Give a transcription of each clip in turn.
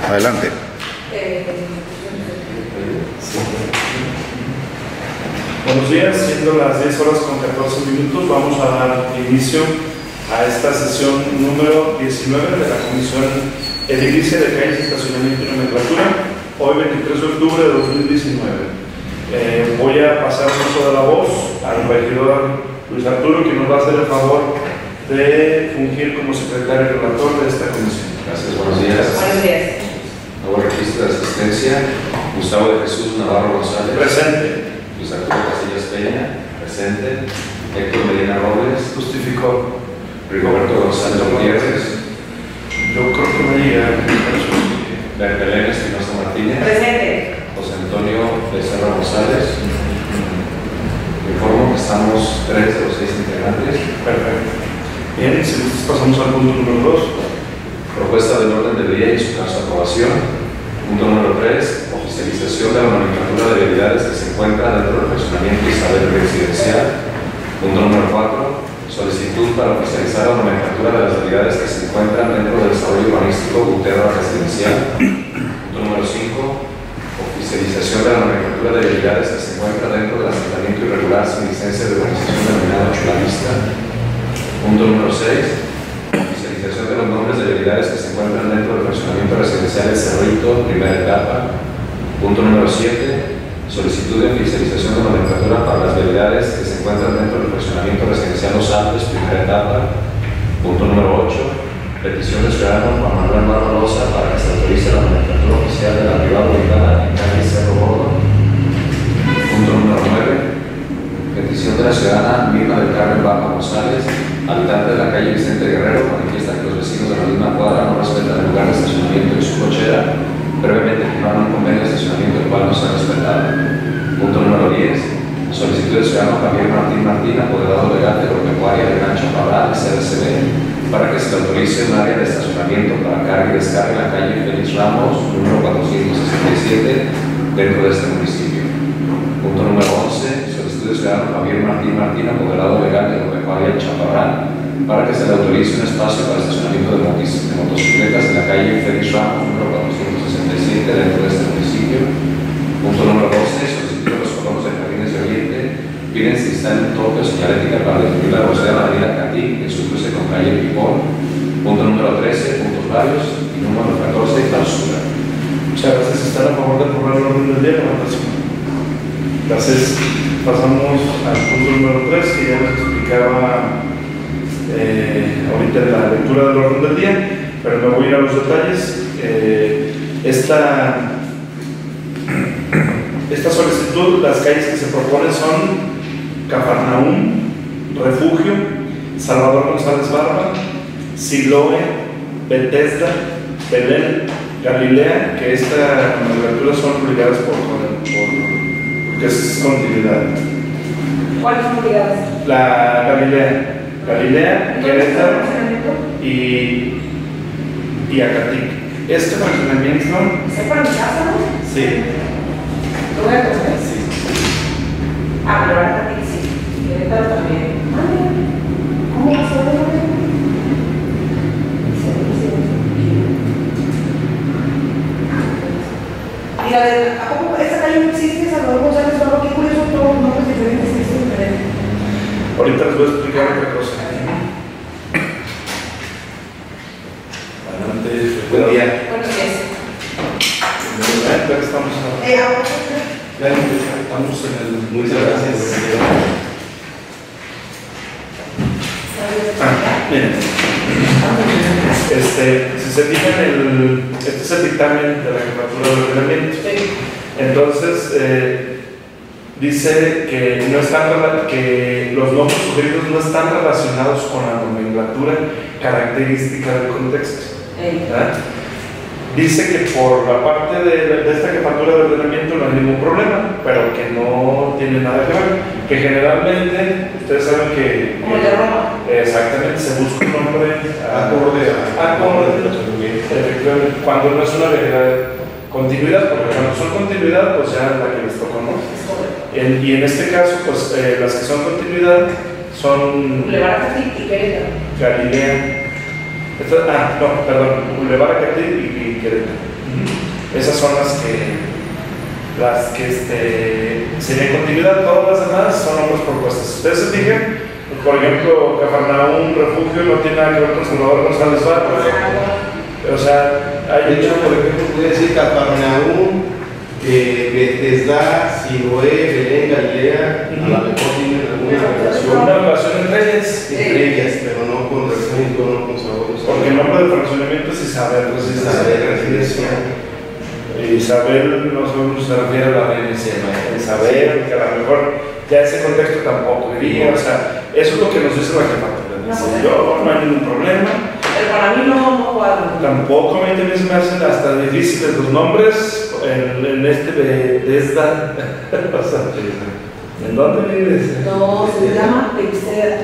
Adelante. Buenos días, siendo las 10 horas con 14 minutos, vamos a dar inicio a esta sesión número 19 de la Comisión Edilicia de Calles, Estacionamiento y Nomenclatura, hoy 23 de octubre de 2019. Voy a pasar el uso de la voz al regidor Luis Arturo, que nos va a hacer el favor de fungir como secretario relator de esta comisión. Gracias, buenos días. Buenos días. Nuevo registro de asistencia, Gustavo de Jesús Navarro González. Presente. Luis Arturo Casillas Peña. Presente. Héctor Medina Robles. Justificó. Rigoberto González Gutiérrez. Yo creo que me llega. Belén Espinosa Martínez. Presente. José Antonio Becerra González. Informo que estamos 3 de los 6 integrantes. Perfecto. Bien, si gustas pasamos al punto número 2. Propuesta del orden del día y su caso de aprobación. Punto número 3. Oficialización de la nomenclatura de vialidades que se encuentra dentro del fraccionamiento Isabel Residencial. Punto número 4. Solicitud para oficializar la nomenclatura de las vialidades que se encuentran dentro del desarrollo urbanístico Guterra Residencial. Punto número 5. Oficialización de la nomenclatura de vialidades que se encuentra dentro del asentamiento irregular sin licencia de organización denominado Chulavista. Punto número 6. Oficialización de los nombres de vialidades que se encuentran dentro del fraccionamiento residencial El Cerrito, primera etapa. Punto número 7. Solicitud de oficialización de nomenclatura para las vialidades que se encuentran dentro del fraccionamiento residencial Los Alpes, primera etapa. Punto número 8. Petición del ciudadano Juan Manuel Barbarosa para que se autorice la nomenclatura oficial de la privada ubicada en calle Cerro Gordo. Punto número 9. Petición de la ciudadana Mirna del Carmen Baja González, habitante de la calle Vicente Guerrero, manifiesta que los vecinos de la misma cuadra no respetan el lugar de estacionamiento y su cochera. Brevemente firmaron un convenio de estacionamiento el cual no se ha respetado. Punto número 10. Solicitud del ciudadano Javier Martín Martín, apoderado legal de Agropecuaria de Rancho Cabral, CDCB, para que se le autorice un área de estacionamiento para carga y descarga en la calle Félix Ramos, número 467, dentro de este municipio. Punto número 11. Solicitud del ciudadano Javier Martín Martín, apoderado legal de Agropecuaria Chaparral, para que se le autorice un espacio para estacionamiento de motocicletas en la calle Félix Ramos, número 467, dentro de este municipio. Punto número 12. Solicitud de los colonos de Jardines de Oriente piden se instale un tope o señalética para definir la velocidad de la avenida Catí en su cruce con calle Pipón. Punto número 13. Puntos varios. Y número 14. Clausura. Muchas gracias. ¿Están a favor de aprobar el orden del día? Entonces, pasamos al punto número 3, que ya les explicaba ahorita en la lectura del orden del día, pero me voy a ir a los detalles. Esta solicitud, las calles que se proponen son Cafarnaúm, Refugio, Salvador González Barba, Siloé, Bethesda, Belén, Galilea, que esta nomenclatura son obligadas porque es continuidad. ¿Cuáles son obligadas? La Galilea, Querétaro y Acatic. Este fraccionamiento. ¿Es para mi casa, no? Sí. ¿Lo voy a comer? Sí. Ah, pero Acatic sí. Querétaro también. Ah, mira. ¿Cómo va a ser? Mira, ¿a poco esa calle no existe? Salvador González Barba, qué curioso, todos nombres diferentes, textos diferentes. Ahorita les voy a explicar otra cosa. Adelante. Buen día. Buenos días. Ya estamos en el. Muchas gracias. Miren. Si se fijan, este es el dictamen de la Jefatura de Ordenamiento. Entonces, dice que los nombres sugeridos no están relacionados con la nomenclatura característica del contexto. ¿Verdad? Dice que por la parte de esta Jefatura de Ordenamiento no hay ningún problema, pero que no tiene nada que ver. Que generalmente, ustedes saben que. Como el de Roma. Exactamente, se busca un nombre acorde. Efectivamente, cuando no es una realidad continuidad, porque cuando son continuidad, pues ya la que les tocó, ¿no? Y en este caso, pues las que son continuidad son. Boulevard Acatic y Querétaro. Galilea. No, perdón, Boulevard Acatic y Querétaro. Esas son las que serían continuidad. Todas las demás son nombres propuestas. Ustedes se fijan, por ejemplo, Cafarnaúm, refugio, no tiene nada que ver con Salvador González Vargas. O sea, hay De hecho, por ejemplo, puede decir Cafarnaúm, Betesda, Siloé, Belén, Galilea, a lo mejor tienen alguna una relación entre ellas. entre ellas, pero no con refugio, no con Salvador. Porque el nombre de fraccionamiento es Isabel, pues Isabel, residencia. Isabel no solo se refiere a la reina Isabel, que a lo mejor ya ese contexto tampoco diría, o sea, eso es lo que nos dice la jefatura. Yo no hay ningún problema. Pero para mí no cuadra. Tampoco a mí también se me hacen hasta difíciles los nombres en este Betesda. O sea, ¿en dónde vives? No, se llama Betesda.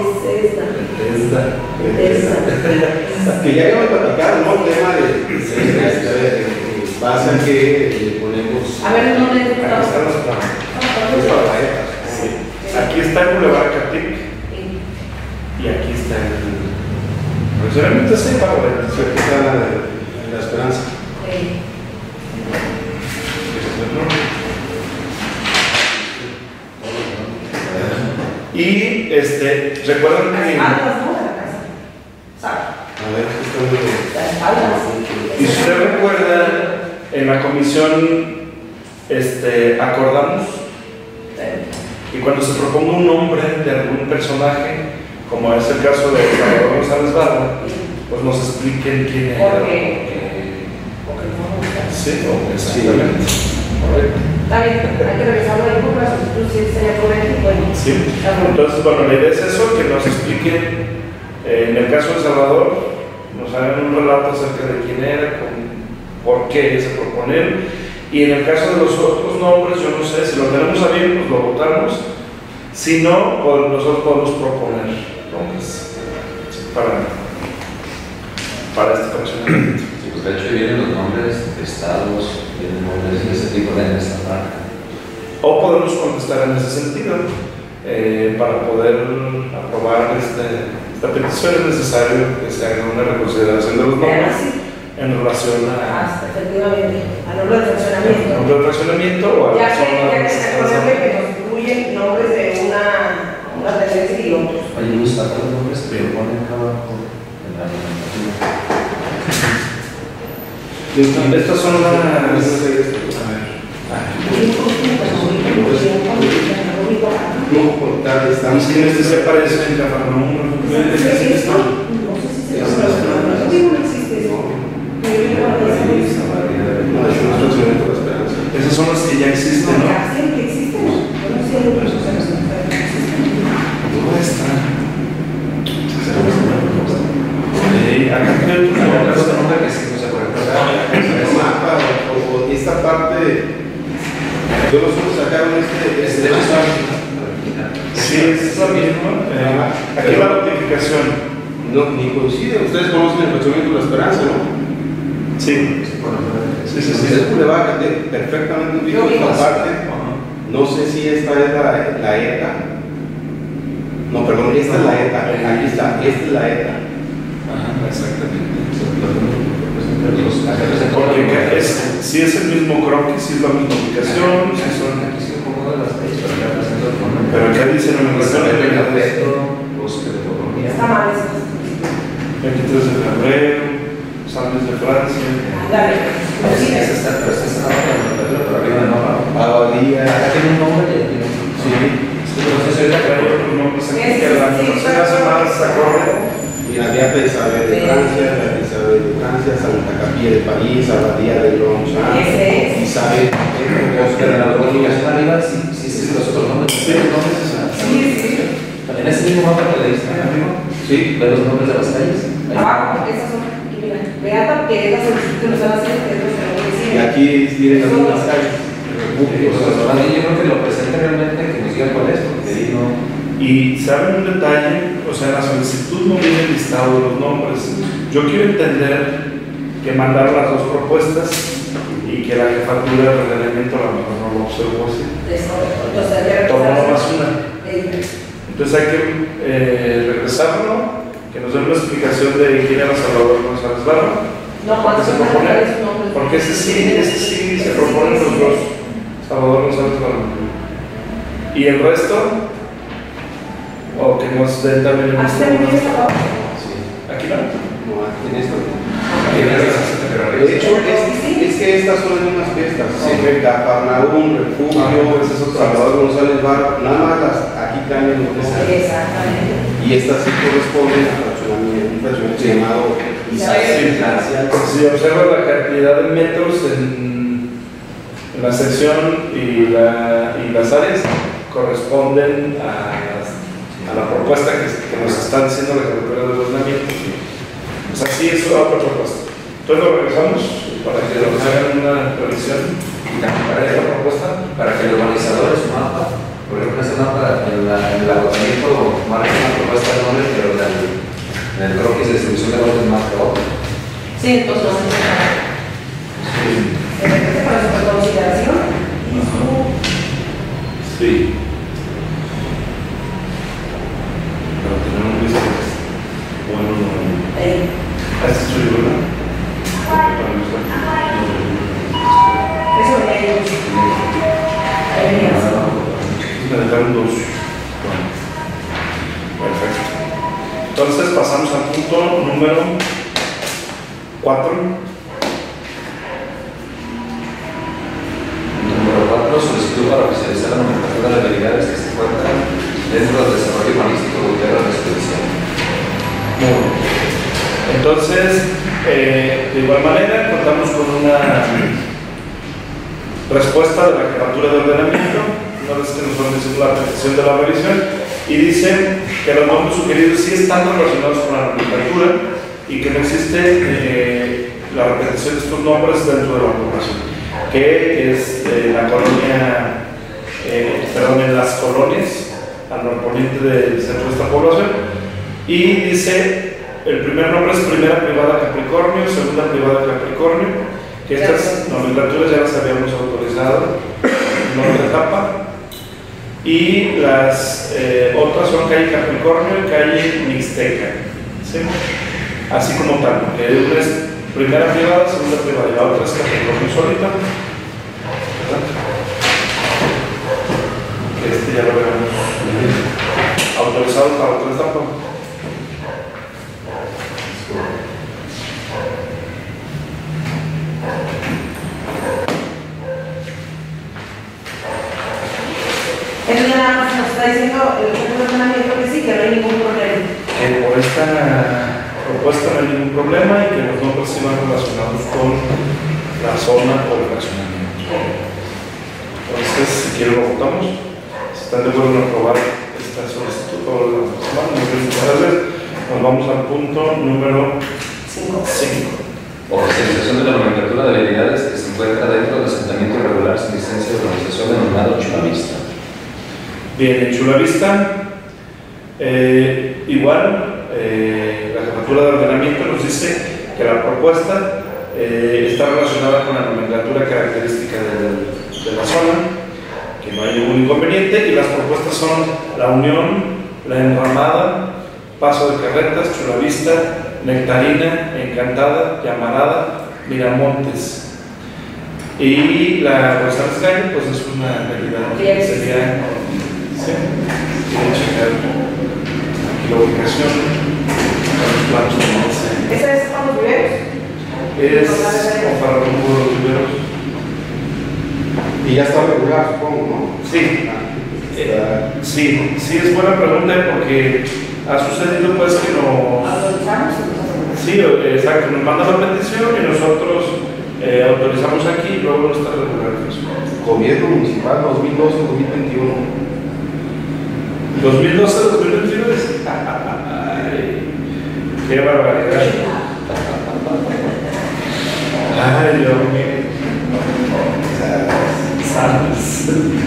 Que ya habíamos platicado, ¿no? El tema de base a que le ponemos. A ver, ¿dónde Aquí están los planos. Sí. Aquí está el Boulevard Catic y aquí está el. Profesionalmente sí, para ver. Aquí está la Esperanza. Y recuerdan que. A ver, Y si usted recuerda, en la comisión acordamos que cuando se proponga un nombre de algún personaje, como es el caso de Salvador González Vargas, pues nos expliquen quién era. Sí, exactamente. Correcto. Está bien, hay que revisarlo ahí por la solicitud, si sería correcto. Bueno, sí. Entonces, bueno, la idea es eso, que nos expliquen, en el caso de Salvador, nos hagan un relato acerca de quién era, por qué se proponen. Y en el caso de los otros nombres, yo no sé, si lo tenemos a bien, pues lo votamos. Si no, pues nosotros podemos proponer nombres para este funcionamiento. Sí, pues de hecho vienen los nombres de estados, vienen nombres de ese tipo de esta marca. O podemos contestar en ese sentido. Para poder aprobar esta petición es necesario que se haga una reconsideración de los nombres en relación a efectivamente, al nombre del fraccionamiento. nombre del fraccionamiento o a Ya que personas se acuerde que nos incluyen nombres de una tendencia y otros. Oye, Luis, ¿para los nombres que ponen acá abajo en la nomenclatura? Estas son las. no cortar Estamos en se parece en Cafarnaúm. Esas son las que ya existen, ¿no? No están. Acá creo que Otro nombre que sí no se puede acordar. mapa o esta parte yo los suelo sacar sí, es la misma. Aquí la notificación. no, ni coincide. Ustedes conocen el fraccionamiento de la Esperanza, ¿no? Sí. Sí. Es Boulevard Catec, perfectamente ubicado esta parte. No sé si esta es la ETA. No, perdón, esta es la ETA. Aquí está, esta es la ETA. Exactamente. Porque si es el mismo croquis, si es la misma ubicación, si son. Pero acá dice nomenclatura de Está mal eso. 23 de febrero, Santos de Francia. Dale. Abadía. Acá tiene un nombre y aquí tiene un Sí. Entonces, ahorita trae otros nombres aquí que la notación hace más acorde. Mira, Beata Isabel de Francia, Beata Isabel de Francia, Santa Capilla de París, Abadía de Longchamp, Isabel Oscar de la notificación arriba, sí, los otros nombres. Sí, También ese mismo mapa que le diste arriba, Sí. ve los nombres de las calles. Ahí. Abajo, esas son. Mira, Beata, que es la solicitud que nos están haciendo, que es lo que nos Y deciden. aquí tienen las mismas calles. Más bien, yo creo que lo presente realmente, que nos digan cuál es, porque ahí no. Y saben un detalle, o sea, en la solicitud no viene el listado de los nombres. Yo quiero entender que mandaron las dos propuestas y que la jefatura de ordenamiento a lo mejor no lo observó así. Tomó nomás una. Entonces hay que regresarlo, que nos den una explicación de quién era Salvador González Vargas. No, cuando se proponen los nombres Porque ese sí se proponen los dos. Salvador González Barón. ¿Y el resto? ¿O que nos den también el ¿Hasta el resto? Sí. Aquí no. No, aquí en esto. De De hecho, es que estas son las mismas fiestas. Sí. Cafarnaúm, Refugio, Pues eso Salvador González Barro, nada más aquí cambian los nombres. Exactamente. Y estas sí corresponden a un fraccionamiento llamado Isaías. Si observas la cantidad de metros en la sección y las áreas, corresponden a la propuesta que nos está diciendo la Jefatura de Ordenamiento. O sea, sí es otra propuesta. Entonces lo regresamos para que nos hagan una revisión para esta propuesta. Para que el urbanizador su mapa, por ejemplo, ese mapa en el agotamiento marca una propuesta de nombre, pero en el croquis de distribución de orden marca otro. Sí, entonces vamos a para su consideración y su... Sí. Pero tenemos un visto. Bueno, este es tuyo, ¿verdad? Eso venía yo. Ahí venía. Me dejaron dos. Perfecto. Entonces pasamos al punto número 4. Número 4, solicitud para oficializar la nomenclatura de habilidades que se encuentran dentro del desarrollo urbanístico de tierra residencial. Muy bien. Entonces, de igual manera, contamos con una respuesta de la Jefatura de Ordenamiento, una vez que nos van diciendo la petición de la revisión, y dice que los nombres sugeridos sí están relacionados con la nomenclatura y que no existe la repetición de estos nombres dentro de la población, que es la colonia, en las colonias al norponiente del centro de esta población, y dice el primer nombre es Primera Privada Capricornio, Segunda Privada Capricornio, que estas nomenclaturas ya las habíamos autorizado en otra etapa, y las otras son Calle Capricornio y Calle Mixteca, ¿sí? Así como tal, que una es Primera Privada, Segunda Privada, y la otra es Capricornio solita, ¿verdad? Este ya lo habíamos autorizado para otra etapa. Entonces nada más nos está diciendo el Jefe de Ordenamiento que sí, que no hay ningún problema. Por esta propuesta no hay ningún problema y que los nombres se van relacionados con la zona o el fraccionamiento. Entonces, si quieren lo votamos. Si están de acuerdo en aprobar esta solicitud por la semana, nos vamos al punto número 5. Oficialización de la nomenclatura de habilidades que se encuentra dentro del asentamiento irregular sin licencia de organización denominado Chulavista. Bien, en Chulavista, igual, la Jefatura de Ordenamiento nos dice que la propuesta está relacionada con la nomenclatura característica de la zona, que no hay ningún inconveniente, y las propuestas son La Unión, La Enramada, Paso de Carretas, Chulavista, Nectarina, Encantada, Llamarada, Miramontes. Y la González Gallo, pues es una realidad que sería, sí, quieren checar aquí la ubicación, los planos de ¿Esa es para los viveros? es como para rumbo de los viveros. Y ya está regular, supongo, ¿no? Sí, sí, es buena pregunta porque ha sucedido pues que nos... ¿Autorizamos? Sí, exacto, nos mandan la petición y nosotros autorizamos aquí y luego no está regular. Gobierno Municipal 2012-2021. 2012-2021 qué barbaridad. Ay, Dios mío. Santos.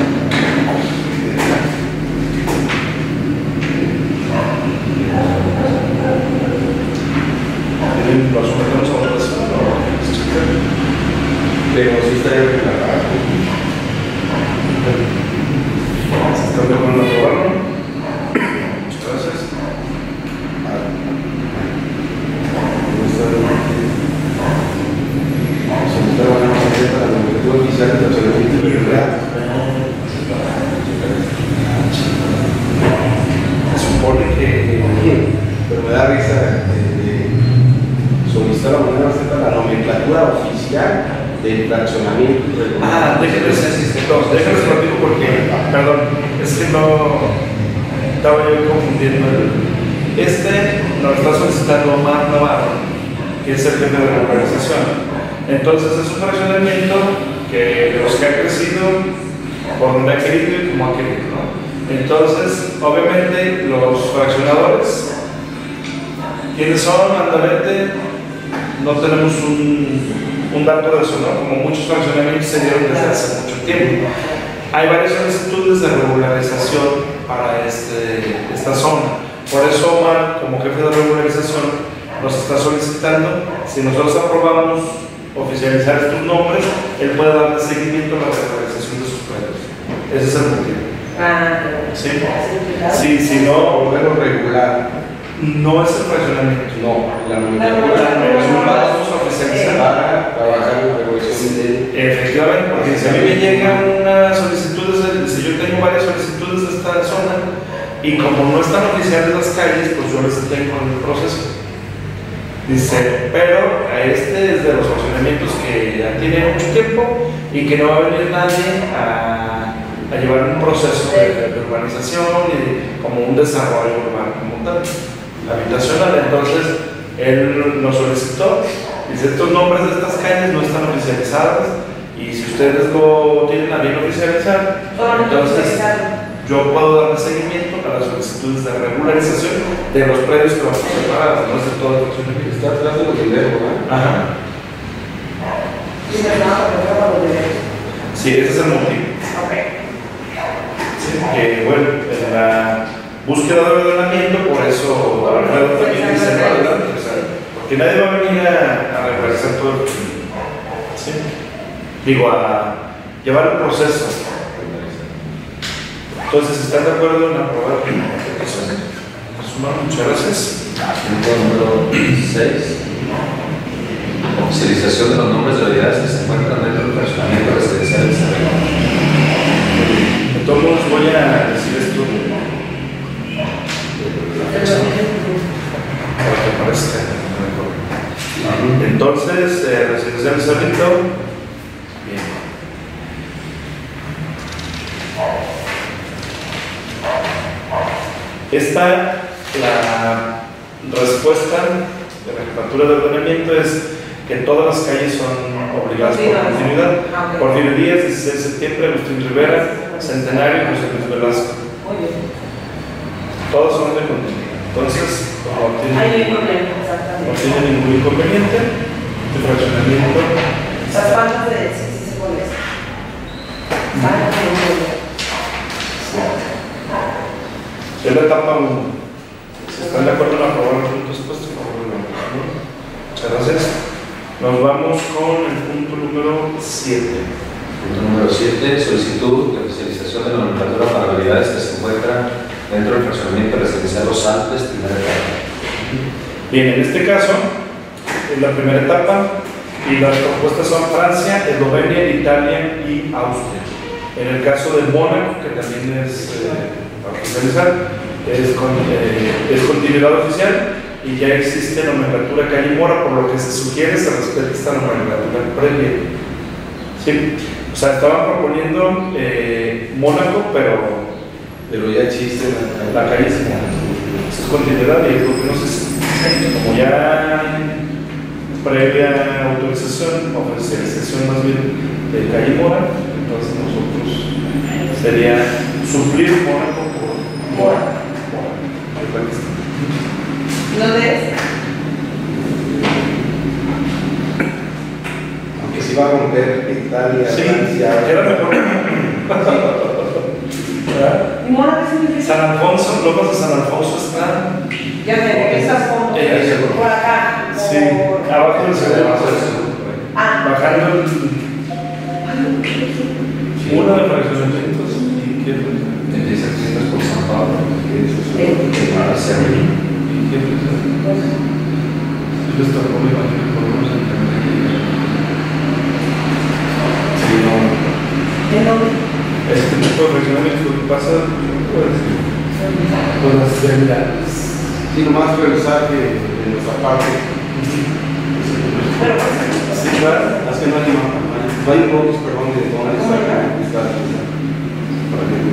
Lo sometemos a votación, ¿no? Pero sí estaría regular. ¿Se están de acuerdo en aprobarlo? Muchas gracias. No está oficial de fraccionamiento irregular. Se supone que. Pero me da risa solicitar la manera de la nomenclatura oficial del fraccionamiento irregular. Déjenles platico porque, perdón, es que no estaba yo confundiendo. Nos está solicitando Omar Navarro, que es el jefe de la organización. Entonces es un fraccionamiento que los que ha crecido por donde ha querido y como ha querido, ¿no? Entonces, obviamente, los fraccionadores, quienes son, andamente, no tenemos un dato de eso, ¿no? Como muchos fraccionamientos se dieron desde hace mucho tiempo. Hay varias solicitudes de regularización para esta zona. Por eso Omar, como jefe de regularización, nos está solicitando, si nosotros aprobamos oficializar estos nombres, él puede darle seguimiento a la regularización de sus predios. Ese es el motivo. ¿Sí? Sí, si no, Volverlo regular. no es el fraccionamiento. No, la nomenclatura Vamos a oficializar. para trabajar en la regulación de. Efectivamente, porque si a mí me llegan unas solicitudes, si yo tengo varias solicitudes de esta zona, y como no están oficiales las calles, pues yo les tengo en el proceso. Dice, pero es de los fraccionamientos que ya tiene mucho tiempo y que no va a venir nadie a llevar un proceso de urbanización y como un desarrollo urbano como tal, habitacional. Entonces, él nos solicitó, dice, estos nombres de estas calles no están oficializadas y si ustedes lo tienen a bien oficializar, entonces yo puedo darle seguimiento a las solicitudes de regularización de los predios que vamos a separar, no es de todo el fraccionamiento. Está atrás de los videos, ¿verdad? Ajá. Sí, ese es el motivo. Sí, bueno, en la búsqueda de ordenamiento, por eso Alfredo también dice no adelante, o sea, porque nadie va a venir a regularizar todo el fraccionamiento. ¿Sí? Digo, a llevar el proceso. Entonces, ¿están de acuerdo en aprobar la petición? Muchas gracias. Punto número 6. Oficialización de los nombres de unidades que se encuentran dentro del fraccionamiento residencial de Cerro. De todos modos, voy a decir esto para que parezca mejor. Entonces, residencial de Cerrito. Bien. Esta, la respuesta de la Jefatura de Ordenamiento es que todas las calles son obligadas por continuidad. Porfirio Díaz, 16 de septiembre, Agustín Rivera, Centenario, José Luis Velasco. Todas son de continuidad. Entonces, no tiene ningún inconveniente. De fraccionamiento. Las faltas de sí se pone eso. Es la etapa 1. Si están de acuerdo en aprobar los puntos expuestos, por favor, muchas gracias. Nos vamos con el punto número 7. Punto número 7. Solicitud de oficialización de la nomenclatura para habilidades que se encuentran dentro del fraccionamiento residencial Los Alpes, primera etapa. Bien, en este caso, es la primera etapa y las propuestas son Francia, Eslovenia, Italia y Austria. En el caso de Mónaco, que también es para oficializar, es continuidad oficial y ya existe nomenclatura calle Mora, por lo que se sugiere se respeta esta nomenclatura previa. ¿Sí? O sea, estaban proponiendo Mónaco, pero ya existe la calle es Mónaco. Es continuidad y es lo que no se como ya previa autorización, oficialización más bien de calle Mora, entonces nosotros sería suplir Mónaco por Mora. ¿Dónde es? Aunque sí va a romper Italia, Sí, Francia. era mejor. ¿Y Mora qué significa? San Alfonso, Lomas de San Alfonso está. Ya sé, estas fotos. Por acá. Sí, abajo del segundo. Bajando uno de fraccionamientos y que Empieza por San Pablo, que es hacia arriba. ¿Y qué es? Yo les tocó mi madre, por lo menos entender. Sí, no, Este tipo de fraccionamientos, lo que pasa, pues, con las debilidades. Sí, nomás revisar que en nuestra parte. Sí, claro. Es que no hay rotos, perdón, de dónde está para que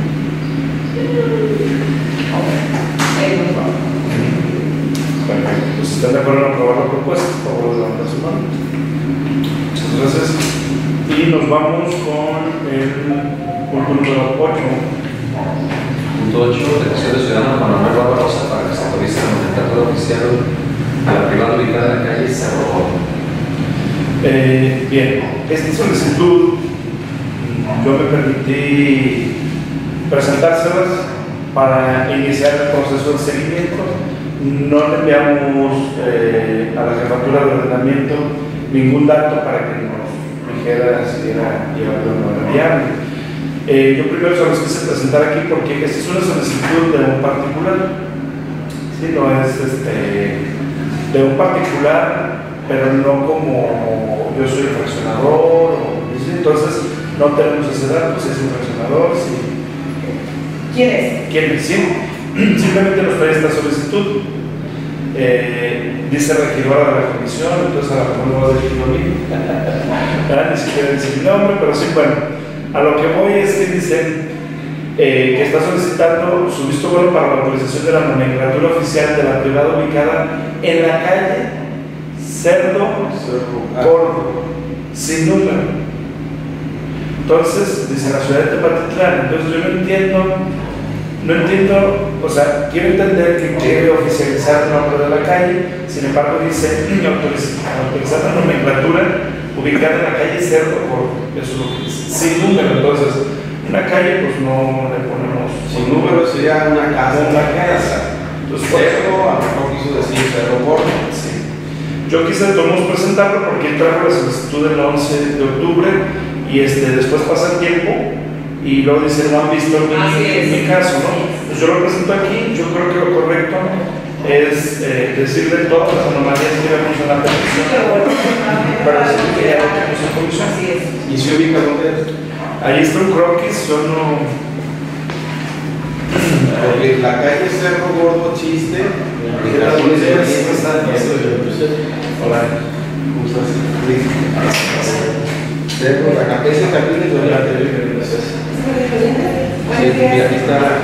Perfecto. Pues están de acuerdo en aprobar la propuesta, por favor, levantar su mano. Muchas gracias. Y nos vamos con el punto número 8. Punto 8, petición de ciudadano Juan Manuel Barbosa para que se autorice la nomenclatura oficial a la privada ubicada en la calle Cerro Gordo. Bien, esta solicitud yo me permití presentárselas para iniciar el proceso de seguimiento. No le enviamos a la jefatura de ordenamiento ningún dato para que nos dijera si era viable o no era viable. Yo primero se los quise presentar aquí porque esta es una solicitud de un particular. Sí, no es de un particular, pero no como yo soy el fraccionador. ¿Sí? Entonces, no tenemos ese dato, si es un fraccionador. Si... ¿Quién es? ¿Quién es? Sí. Simplemente nos trae esta solicitud. Dice regidora de la comisión, entonces a la mejor no va a decir lo mismo. Ni siquiera dice mi nombre, pero sí, bueno. A lo que voy es que dicen que está solicitando su visto bueno para la autorización de la nomenclatura oficial de la privada ubicada en la calle Cerro Gordo, sin número. Entonces, dice la ciudad de Tepatitlán. Entonces yo no entiendo, o sea, quiero entender que quiere oficializar el nombre de la calle, sin embargo dice autorizar la nomenclatura ubicada en la calle Cerro Gordo, eso es lo que dice, sin número. Entonces, una calle pues no le ponemos sin número, sería una casa. Entonces, Cerro, a lo mejor quiso decir Cerro Gordo. Sí. Yo quise presentarlo porque él trajo la solicitud el 11 de octubre y después pasa el tiempo y luego dice no han visto mi caso, ¿no? Pues yo lo presento aquí. Yo creo que lo correcto es decirle todas las anomalías que vemos en la petición, pero decir que ya lo tenemos en comisión. ¿Y se ubica dónde es? Ahí está un croquis, yo no... Porque la calle Cerro Gordo chiste. Hola, ¿cómo estás? Cerro, la cabeza también es donde la televisión. Sí, aquí está la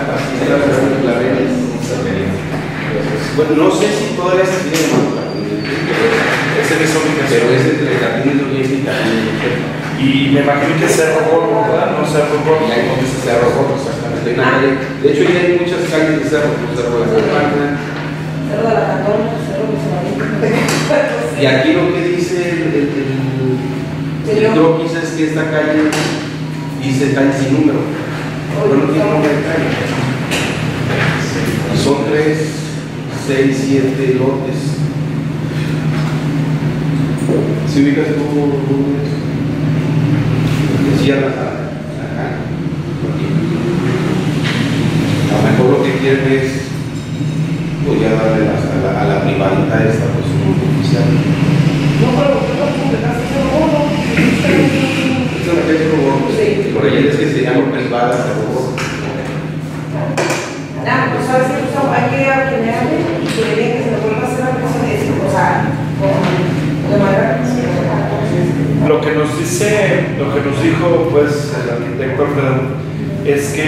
bueno, no sé si todavía se tiene más. Ese es ubicación. Pero es entre Jardines Oriente y Jardines Oriente. Y me imagino que es Cerro Gordo, ¿verdad? No Cerro Gordo. Y ahí dice Cerro Gordo, exactamente. De hecho, ya hay muchas calles de Cerro, como Cerro de la Campana. Cerro de la Cantona, Cerro de San. Y aquí lo que dice el croquis es que esta calle dice calle sin número. Pero no tiene nombre de calle. Y son 3, 6, 7 lotes. Si ubicas tú, decía la calle. A lo mejor lo que quieren es pues ya darle a la privadita esta pues un nombre oficial. No, pero ¿por qué no completaste Cerro Gordo? Es una calle Cerro Gordo. Sí. Por ahí es que se llama privada Cerro Gordo. Pues sabes que hay que aprender y que le digan que se le vuelva a hacer la cosa de eso, o sea, de manera Lo que nos dijo pues el arquitecto Alfredo es que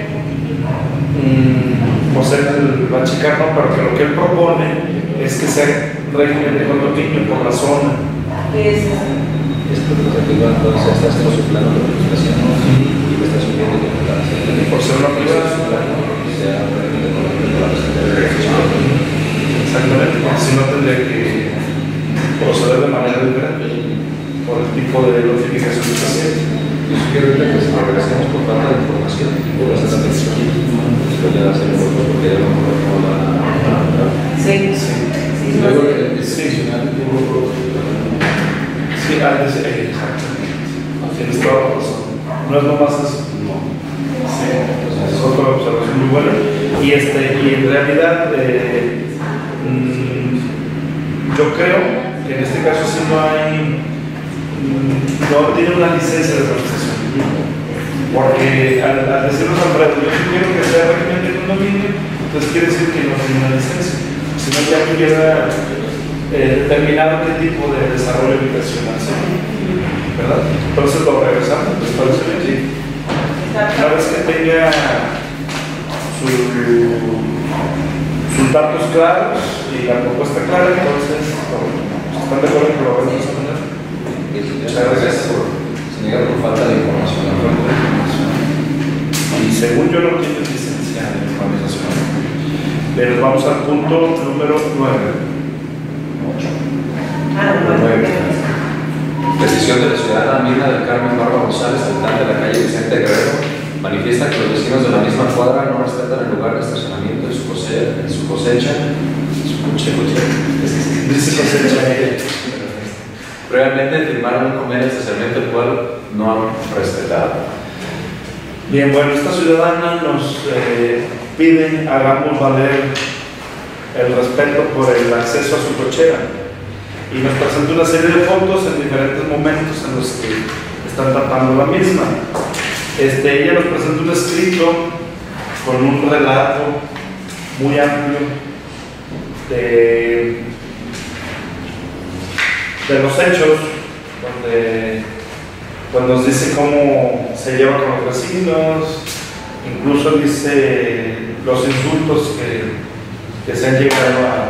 pues él va a checar, ¿no? Pero que lo que él propone es que sea régimen de condominio por la zona. es Entonces está haciendo su plano de administración y me está subiendo que Por ser una privada. Exactamente, porque si no tendría que proceder de manera diferente por el tipo de notificación que se hace. Yo sugiero que se regresemos por falta de información y por esa petición. Después ya hacemos porque ya no la... Sí. Luego el seccional tiempo. Sí, exacto. Tienes toda la razón. No es nomás eso. No. Sí, es otra observación muy buena. Y en realidad, yo creo que en este caso sí no tiene una licencia de organización. Porque al decirnos Alfredo, yo quiero que sea régimen de condominio, entonces quiere decir que no tiene una licencia, sino que ya hubiera determinado qué tipo de desarrollo habitacional sería, ¿verdad? Entonces lo regresamos, ¿les parece bien? Sí. Una vez que tenga sus datos claros y la propuesta clara, entonces, ¿están de acuerdo que lo vamos a poner? Muchas gracias por falta de información. Y según yo no tiene licencia de urbanización. Pero vamos al punto número 9. 9. Decisión de la ciudadana Mirna del Carmen Barba González, habitante de la calle Vicente Guerrero, manifiesta que los vecinos de la misma cuadra no respetan el lugar de estacionamiento de su cosecha. Previamente firmaron un convenio de estacionamiento el cual no han respetado. Bien, bueno, esta ciudadana nos pide hagamos valer el respeto por el acceso a su cochera y nos presenta una serie de fotos en diferentes momentos en los que están tapando la misma. Ella nos presenta un escrito con un relato muy amplio de los hechos, donde nos dice cómo se lleva con los vecinos, incluso dice los insultos que se han llegado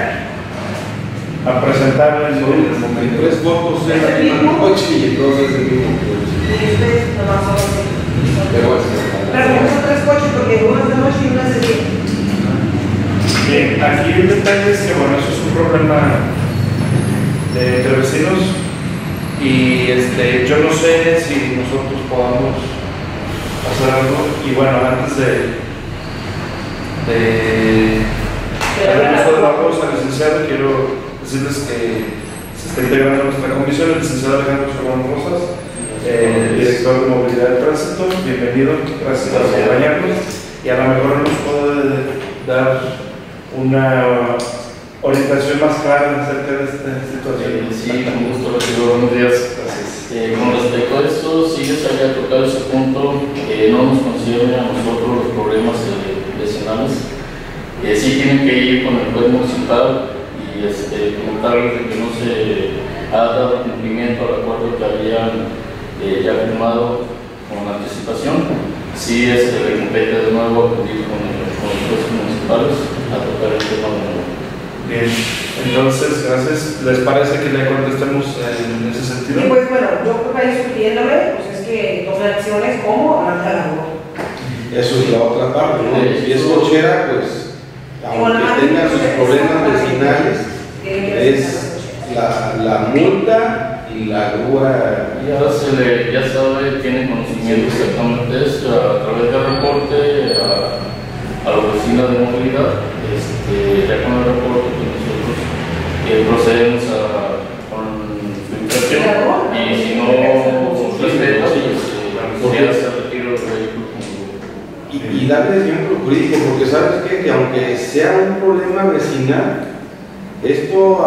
a presentar en el momento. 3 fotos en la misma coche y entonces el mismo coche. Y ustedes nomás son así. Pero son 3 coches porque uno es de noche y uno es de día. Bien, aquí el detalle es que, bueno, eso es un problema entre vecinos y yo no sé si nosotros podamos hacer algo. Y bueno, antes de dar uso de la cosa, licenciado, quiero decirles que se está integrando a nuestra comisión el licenciado Alejandro Solón Rosas, director de Movilidad de Tránsito. Bienvenido, gracias por acompañarnos, y a lo mejor nos puede dar una orientación más clara acerca de esta situación. Sí, con gusto, recibo. Buenos días. Gracias. Con respecto a esto, sí se había tocado ese punto, no nos concierne a nosotros los problemas vecinales. Sí tienen que ir con el juez municipal y comentarles que no se ha dado cumplimiento al acuerdo que habían ya firmado con anticipación. Sí le compete de nuevo acudir con los jueces municipales a tocar el tema de nuevo. Bien, entonces, gracias. ¿Les parece que le contestemos en ese sentido? Y pues bueno, yo creo que ahí sugiriéndole, pues es que tome acciones como arrancar la agua. Eso es la otra parte, ¿no? Si es cochera, pues, aunque tenga sus problemas vecinales, es la multa y la grúa. Ya sabe, tiene conocimiento exactamente de esto, a través del reporte a los vecinos de movilidad. Ya con el reporte que nosotros procedemos con su infracción, y si no respeta, ya se retira del vehículo. Y darle ejemplo jurídico, porque sabes qué? Que aunque sea un problema vecinal, esto,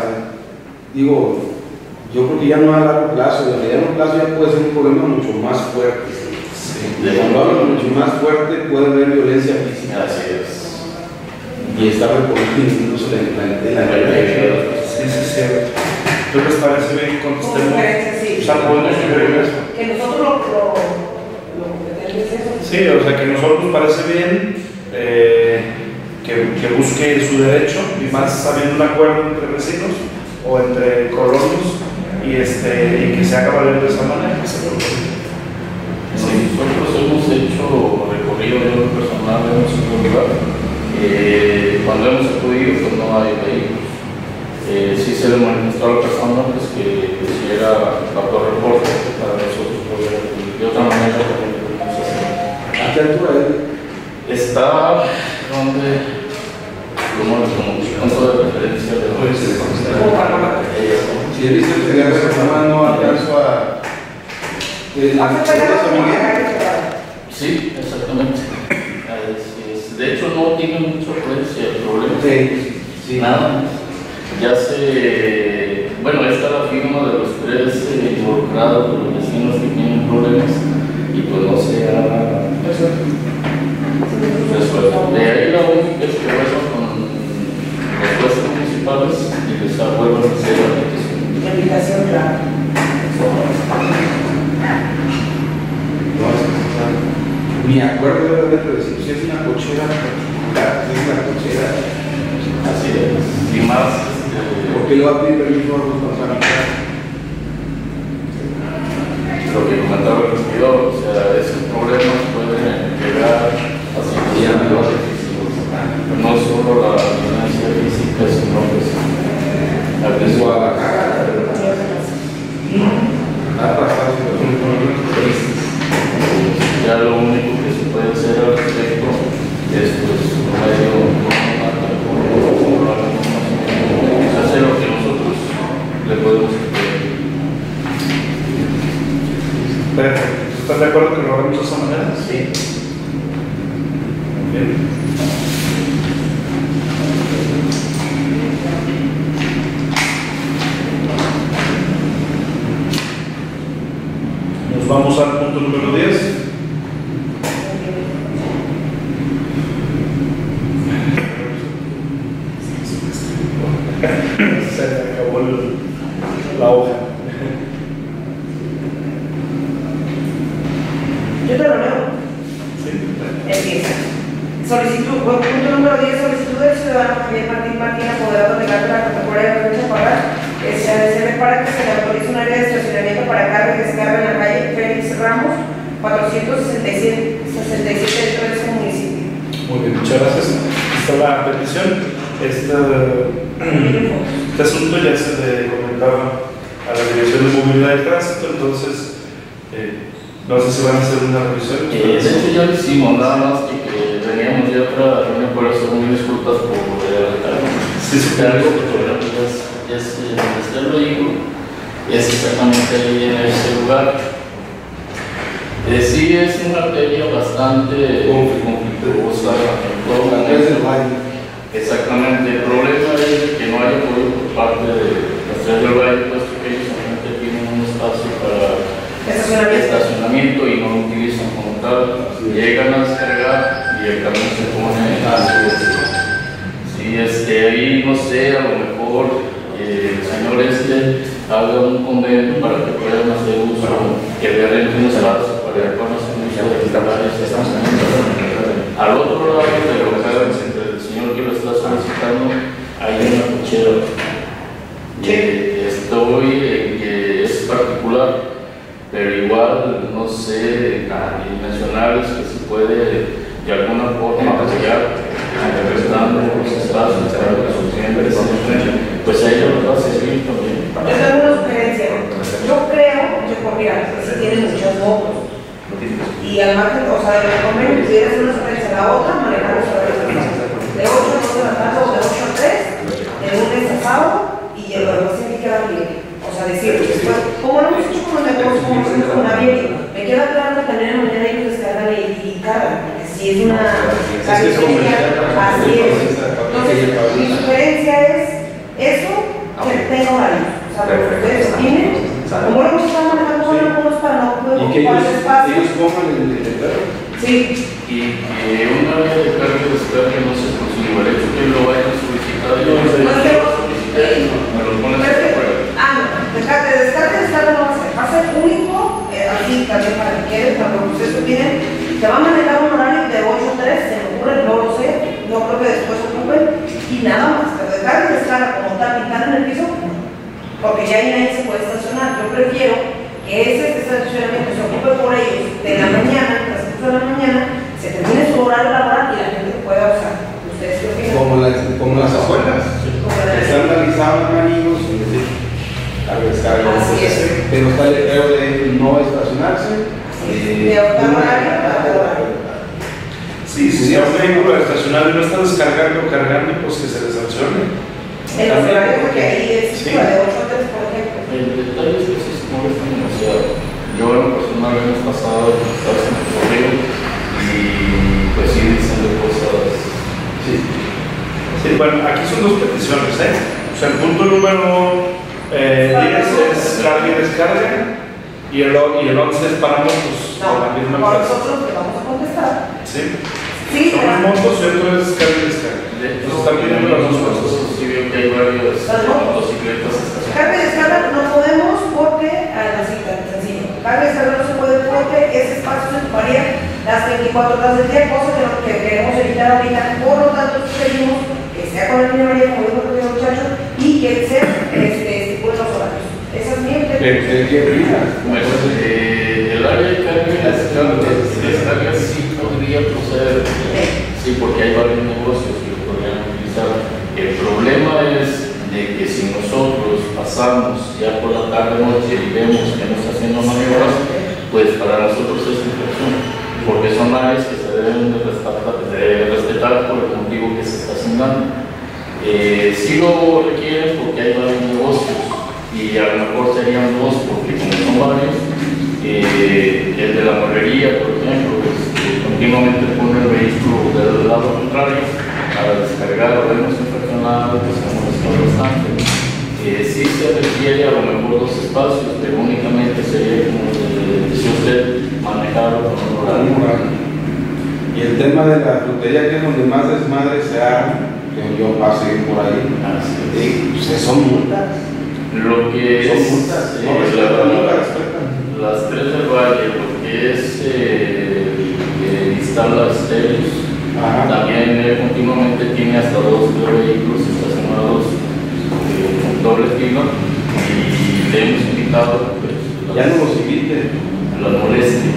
yo creo que ya no a largo plazo, a mediano plazo ya puede ser un problema mucho más fuerte. Cuando hablo mucho más fuerte, puede haber violencia física. Así es. Y está reconocido incluso en la realidad. Sí, es cierto. ¿Qué les parece bien? Contestemos. Sí. O sea, podemos sugerir eso. Que nosotros lo pretendemos es eso. Sí, o sea, que a nosotros nos parece bien que busque su derecho, y más habiendo un acuerdo entre vecinos o entre colonios, y que se haga valer de esa manera. Sí, nosotros hemos hecho recorrido de un personal en nuestro lugar. Cuando hemos acudido, pues no hay vehículos. Sí se le manifestó a la persona pues, que si era factor reporte para nosotros poder acudir. De otra manera, también lo podemos hacer. ¿A qué altura es? Está donde como punto de referencia de Si he visto que la persona no alcanzó a. Sí, exactamente. De hecho, no tiene mucha influencia el problema. Sí. Nada. Ya está la firma de los 3 involucrados, de los vecinos que tienen problemas, y pues no Ni acuerdo de haberle decir, si es una cochera, es una cochera. Así es. Y más. ¿Por qué le va a pedir permiso a responsabilidad? Lo que comentaba el regidor, o sea, esos problemas pueden llegar a situaciones difíciles. No solo la violencia física, sino que a veces a la cara. ya lo único que se puede hacer al respecto es pues un medio hacer lo que nosotros le podemos pedir. ¿Estás de acuerdo que lo hagamos de esa manera? Sí. Bien. Nos vamos al punto número 10. Se me acabó la hoja. Yo te lo leo. Sí. Empieza. Solicitud, punto número 10, solicitud del ciudadano Javier Martín Martín, apoderado legal de la categoría de derecho a pagar, SADCB, para que se le autorice un área de estacionamiento para carga y descarga en la calle Félix Ramos, 467 dentro de ese municipio. Muy bien, muchas gracias. Esta es la petición. Este asunto ya se le comentaba a la Dirección de Movilidad y Tránsito, entonces no sé si van a hacer una revisión. De hecho ya lo hicimos, nada más que veníamos de otra reunión, por eso muy disculpas por el retardo. Sí, sí, algo fotográficas es el vehículo, es exactamente ahí en ese lugar. Sí, es una arteria bastante conflictuosa en todo momento. Exactamente, el problema es que no hay apoyo por parte de la Estrella del Valle, puesto que ellos solamente tienen un espacio para estacionamiento y no lo utilizan como tal. Llegan a descargar y el camión se pone a su. Sí, ahí no sé, a lo mejor el señor haga un convenio para que puedan hacer uso, que vean un espacio para que puedan hacer uso de varios estacionamientos. Al otro lado del local, entre el señor que lo está solicitando, hay una cochera. Que es particular, pero igual, no sé, mencionarles que se puede de alguna forma apoyar, prestando los espacios para que sus clientes, pues a ellos les va a servir también. Yo tengo una sugerencia. Yo creo que si tienen muchas motos. Y al margen, o sea, de lo convenio, pudiera hacer una sugerencia. La otra, manejar los horarios de 8 a 2 de la tarde o de 8 a 3, de lunes a sábado, y lo demás tiene que quedar bien. O sea, decir, después, como lo hemos hecho con los negocios, como lo hemos hecho con Navieri, me queda claro que también en la mañana ellos descargan y cargan, porque si es una carnicería, así es. Entonces, mi sugerencia es eso, que tenga horarios. O sea, que ustedes tienen, como lo hemos estado manejando con algunos para no ocupar el espacio. ¿Ellos pongan el letrero? Sí. Y una vez de carga y descarga no se consigue, el hecho que lo vayan a solicitar, yo no sé, me lo ponen afuera. Descarga no va a ser único, así también para que quede, cuando ustedes tienen, se va a manejar un horario de 8 a 3, se me ocurre, no lo sé, no creo que después ocupen, y nada más, pero dejar de descarga como tal, pintar en el piso, porque ya ahí nadie se puede estacionar. Yo prefiero que ese estacionamiento se ocupe por ellos de la mañana, a las 5 de la mañana, se termine su horario laboral y la gente pueda usar. ¿Ustedes qué opinan? Como las abuelas. Están realizados amigos y así es. pero está el letrero de no estacionarse. De horario a horario. Sí, si un vehículo estacionado y no está descargando o cargando, pues que se les sancione. En los horarios que ahí es de 8 a 3, por ejemplo. El detalle es que sí se molestan demasiado. Yo en lo personal el mes pasado estaba en el correo y pues sí dicen de cosas. Sí, bueno, aquí son dos peticiones, O sea, el punto número 10 es carga y descarga y el 11 es para motos. No, por nosotros que vamos a contestar. Sí. Sí, son las motos y otro es carga y descarga. Entonces están pidiendo las dos cosas. Sí, veo que hay varios motocicletas estacionadas. Carga y descarga no podemos porque, así tan sencillo. Carga y descarga no se puede porque ese espacio se ocuparía las 24 horas del día, cosa que lo que queremos evitar ahorita. Por lo tanto, pedimos que sea con el Línea Amarilla, como dijo el muchacho, y que se estipulen los horarios. Esa es mi el área de carga y las descargas sí podría proceder, sí, porque hay varios negocios que lo podrían utilizar. El problema es de que si nosotros pasamos ya por la tarde-noche y vemos que no está haciendo maniobras, pues para nosotros es infracción, porque son áreas que se deben de respetar por el motivo que se está asignando. Sí lo requieren porque hay varios negocios y a lo mejor serían dos, porque como son varios, el de la mueblería, por ejemplo, continuamente pone el vehículo del lado contrario para descargar, lo vemos infraccionado, que se molestó bastante. Sí se requiere a lo mejor dos espacios, pero únicamente sería como si usted manejarlo con un horario. Y el tema de la frutería, que es donde más desmadre se haga, que yo pasé por ahí, pues son multas. Lo que son es multas, no respetan. Las tres del Valle, lo que es instala estéreos, también continuamente tiene hasta dos vehículos estacionados con doble filo y le hemos invitado pues, ya no los invite, las molestias.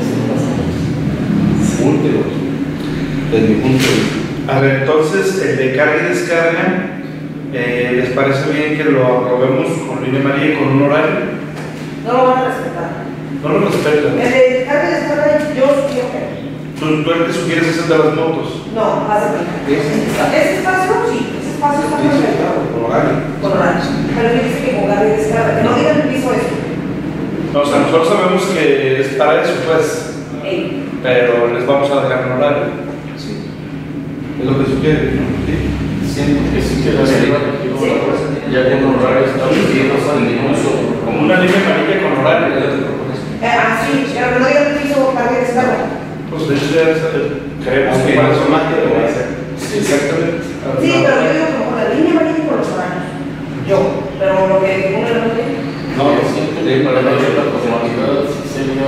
Último, desde mi punto de vista. A ver, entonces, el de carga y descarga, ¿les parece bien que lo aprobemos con Línea Amarilla y con un horario? No lo van a respetar. No lo respetan. El de carga y descarga, yo sugiero que. ¿Tú el que sugieres es el de las motos? No, hace falta. Ese espacio, sí, ese espacio está perfecto. Con horario. Con horario. Pero dice que con carga y descarga, que no digan el piso eso. No, o sea, nosotros sabemos que es para eso, pues. Pero les vamos a dejar un horario. Sí. Es lo que sugiere, ¿no? Sí. Siento que sí queda ya con horario establecido, incluso Como una línea amarilla con horario. Sí, pero no digan el piso carga y descarga. Pues de hecho ya creemos que para eso más que lo va a hacer. Sí, exactamente. Sí, pero yo digo como con la línea amarilla y con los horarios. Yo, pero lo que pongo en la noche. No, siento que para darle la formalidad sí sería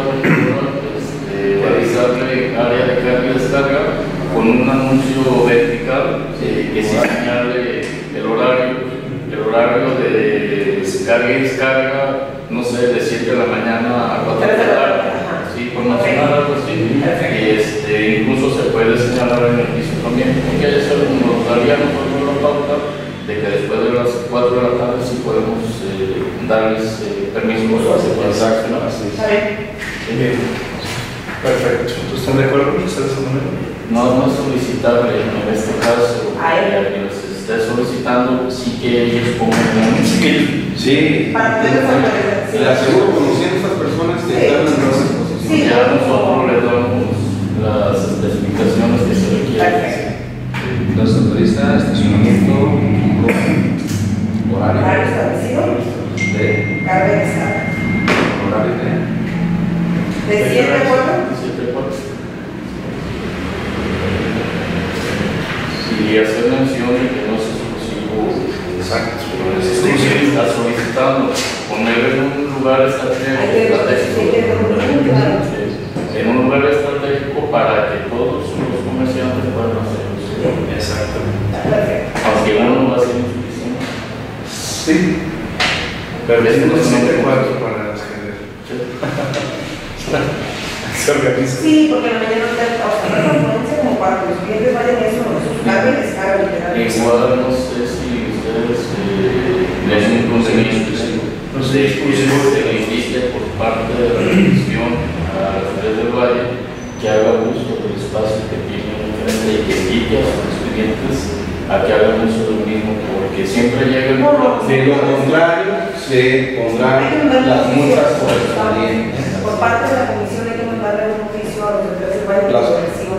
realizarle área de carga y descarga con un anuncio vertical que se señale el horario de carga y descarga, no sé, de 7 de la mañana a 4 de la tarde. Sí, por mencionar algo así. Incluso se puede señalar en el piso también, porque eso nos daría nosotros la pauta de que después de las 4 de la tarde sí podemos darles permiso para hacer exacto, así es. ¿Está bien? Bien. Perfecto. ¿Tú estás de acuerdo con hacer de esa manera? No es solicitable en este caso que los esté solicitando, sí que ellos pongan un sí, para poder autorizar. le aseguro, conociendo a estas personas que están en las exposiciones. Sí, ya nosotros les damos las especificaciones que se requieren. Entonces autoriza estacionamiento, Horario horario establecido, de carga y descarga. horario ¿De 7 a 4? Y hacer mención de que no es exclusivo, Exacto. está solicitando poner en un lugar estratégico, en un lugar estratégico para que todos los comerciantes puedan hacer uso. Exactamente. Aunque uno no va a ser insuficiente. Sí. Pero es solamente 4 para descargar. Se organiza. Sí, porque la mañana no te ponerse como para que los clientes vayan a eso, carga y descarga literalmente. Igual no sé si ustedes les han conseguido No sé, exclusivo. se le insiste por parte de la Comisión a las 3 del Valle que haga uso del espacio que tiene enfrente y que invite a sus clientes a que hagan uso del mismo, porque siempre llega el De lo contrario, se pondrán las multas correspondientes. Por parte de la comisión hay que mandarle un oficio a los de del Valle de Corrección.